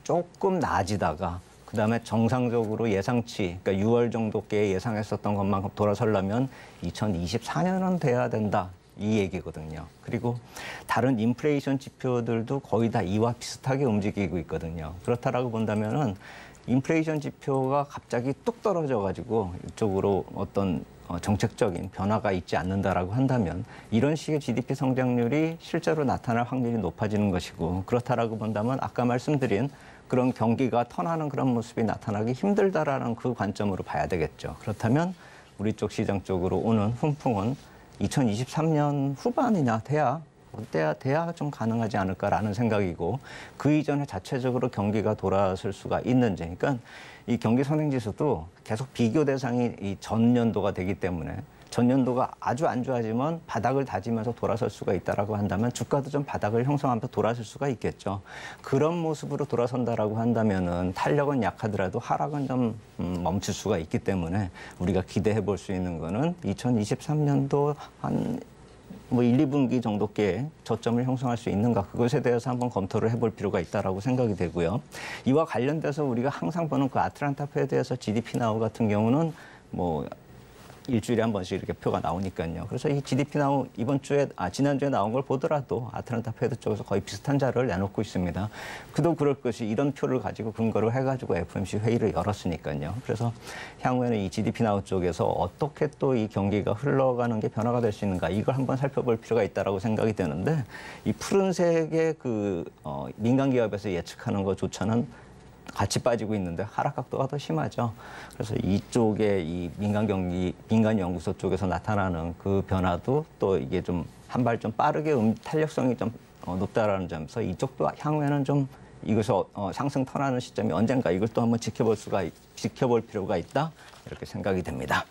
조금 나아지다가 그다음에 정상적으로 예상치, 그러니까 유월 정도께 예상했었던 것만큼 돌아서려면 이천이십사 년은 돼야 된다. 이 얘기거든요. 그리고 다른 인플레이션 지표들도 거의 다 이와 비슷하게 움직이고 있거든요. 그렇다라고 본다면은 인플레이션 지표가 갑자기 뚝 떨어져가지고 이쪽으로 어떤 정책적인 변화가 있지 않는다라고 한다면 이런 식의 지디피 성장률이 실제로 나타날 확률이 높아지는 것이고 그렇다라고 본다면 아까 말씀드린 그런 경기가 턴하는 그런 모습이 나타나기 힘들다라는 그 관점으로 봐야 되겠죠. 그렇다면 우리 쪽 시장 쪽으로 오는 훈풍은 이천이십삼 년 후반이나 돼야 돼야, 돼야 좀 가능하지 않을까라는 생각이고 그 이전에 자체적으로 경기가 돌아설 수가 있는지 그러니까 이 경기 선행지수도 계속 비교 대상이 이 전년도가 되기 때문에 전년도가 아주 안 좋아지면 바닥을 다지면서 돌아설 수가 있다라고 한다면 주가도 좀 바닥을 형성하면서 돌아설 수가 있겠죠. 그런 모습으로 돌아선다라고 한다면은 탄력은 약하더라도 하락은 좀 멈출 수가 있기 때문에 우리가 기대해 볼 수 있는 거는 이천이십삼 년도 한 뭐 일, 이 분기 정도께 저점을 형성할 수 있는가 그것에 대해서 한번 검토를 해볼 필요가 있다라고 생각이 되고요. 이와 관련돼서 우리가 항상 보는 그 아틀란타 패드에서 지디피 나우 같은 경우는 뭐 일주일에 한 번씩 이렇게 표가 나오니까요. 그래서 이 지디피 나우 이번 주에 아 지난주에 나온 걸 보더라도 아틀란타 패드 쪽에서 거의 비슷한 자료를 내놓고 있습니다. 그도 그럴 것이 이런 표를 가지고 근거를 해가지고 에프오엠씨 회의를 열었으니까요. 그래서 향후에는 이 지디피 나우 쪽에서 어떻게 또 이 경기가 흘러가는 게 변화가 될 수 있는가 이걸 한번 살펴볼 필요가 있다라고 생각이 되는데 이 푸른색의 그 어, 민간 기업에서 예측하는 것조차는 같이 빠지고 있는데 하락 각도가 더 심하죠. 그래서 이쪽에 이 민간 경기, 민간 연구소 쪽에서 나타나는 그 변화도 또 이게 좀 한 발 좀 빠르게 음, 탄력성이 좀 어, 높다라는 점에서 이쪽도 향후에는 좀 이것을 어, 상승 턴하는 시점이 언젠가 이걸 또 한번 지켜볼 수가 지켜볼 필요가 있다 이렇게 생각이 됩니다.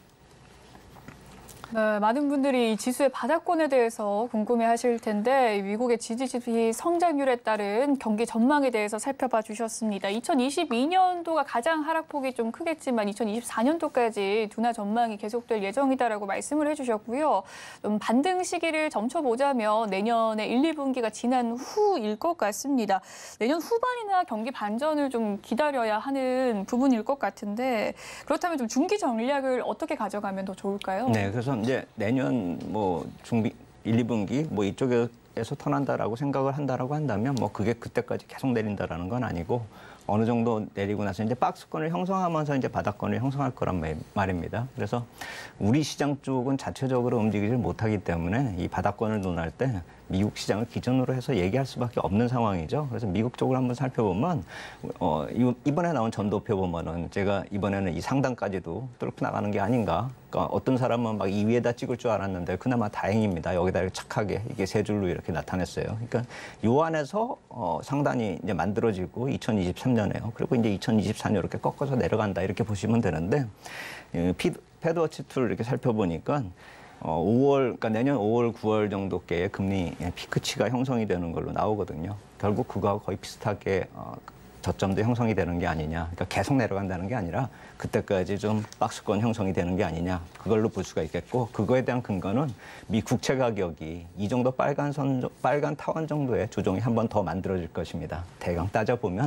네, 많은 분들이 이 지수의 바닥권에 대해서 궁금해하실 텐데 미국의 지디피 성장률에 따른 경기 전망에 대해서 살펴봐 주셨습니다. 이천이십이 년도가 가장 하락폭이 좀 크겠지만 이천이십사 년도까지 둔화 전망이 계속될 예정이다라고 말씀을 해주셨고요. 좀 반등 시기를 점쳐보자면 내년에 일, 이 분기가 지난 후일 것 같습니다. 내년 후반이나 경기 반전을 좀 기다려야 하는 부분일 것 같은데 그렇다면 좀 중기 전략을 어떻게 가져가면 더 좋을까요? 네, 그래서 이제 내년 뭐 중비 일, 이 분기 뭐 이쪽에서 턴한다라고 생각을 한다라고 한다면 뭐 그게 그때까지 계속 내린다라는 건 아니고 어느 정도 내리고 나서 이제 박스권을 형성하면서 이제 바닥권을 형성할 거란 말입니다. 그래서 우리 시장 쪽은 자체적으로 움직이질 못하기 때문에 이 바닥권을 논할 때 미국 시장을 기준으로 해서 얘기할 수밖에 없는 상황이죠. 그래서 미국 쪽을 한번 살펴보면 어, 이번에 나온 전도표 보면은 제가 이번에는 이 상단까지도 뚫고 나가는 게 아닌가. 그러니까 어떤 사람은 막 이 위에다 찍을 줄 알았는데 그나마 다행입니다. 여기다 착하게 이게 세 줄로 이렇게 나타냈어요. 그러니까 요 안에서 어, 상단이 이제 만들어지고 이천이십삼 년에요. 그리고 이제 이천이십사 년 이렇게 꺾어서 내려간다 이렇게 보시면 되는데 패드워치 툴 이렇게 살펴보니까. 어, 오월, 그러니까 내년 오월, 구월 정도께 금리 피크치가 형성이 되는 걸로 나오거든요. 결국 그거하고 거의 비슷하게 어, 저점도 형성이 되는 게 아니냐. 그러니까 계속 내려간다는 게 아니라 그때까지 좀 박스권 형성이 되는 게 아니냐. 그걸로 볼 수가 있겠고 그거에 대한 근거는 미 국채 가격이 이 정도 빨간 선, 빨간 타원 정도의 조정이 한 번 더 만들어질 것입니다. 대강 따져보면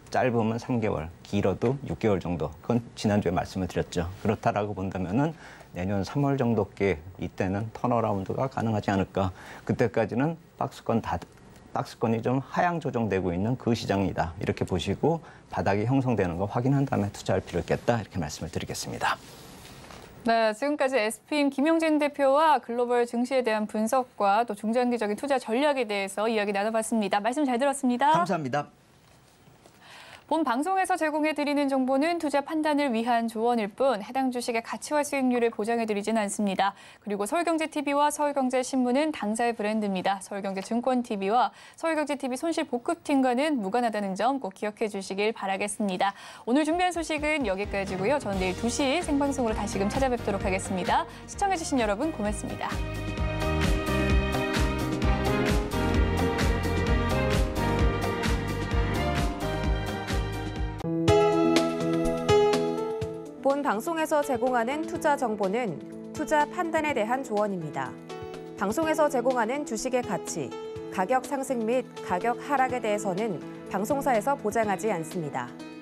짧으면 삼 개월, 길어도 육 개월 정도. 그건 지난주에 말씀을 드렸죠. 그렇다라고 본다면은 내년 삼월 정도께 이때는 턴어라운드가 가능하지 않을까. 그때까지는 박스권 다 박스권이 좀 하향 조정되고 있는 그 시장이다. 이렇게 보시고 바닥이 형성되는 거 확인한 다음에 투자할 필요 있겠다. 이렇게 말씀을 드리겠습니다. 네, 지금까지 에스피엠 김용진 대표와 글로벌 증시에 대한 분석과 또 중장기적인 투자 전략에 대해서 이야기 나눠봤습니다. 말씀 잘 들었습니다. 감사합니다. 본 방송에서 제공해드리는 정보는 투자 판단을 위한 조언일 뿐 해당 주식의 가치와 수익률을 보장해드리진 않습니다. 그리고 서울경제티비와 서울경제신문은 당사의 브랜드입니다. 서울경제증권티비와 서울경제티비 손실복급팀과는 무관하다는 점 꼭 기억해 주시길 바라겠습니다. 오늘 준비한 소식은 여기까지고요. 저는 내일 두 시 생방송으로 다시금 찾아뵙도록 하겠습니다. 시청해주신 여러분 고맙습니다. 본 방송에서 제공하는 투자 정보는 투자 판단에 대한 조언입니다. 방송에서 제공하는 주식의 가치, 가격 상승 및 가격 하락에 대해서는 방송사에서 보장하지 않습니다.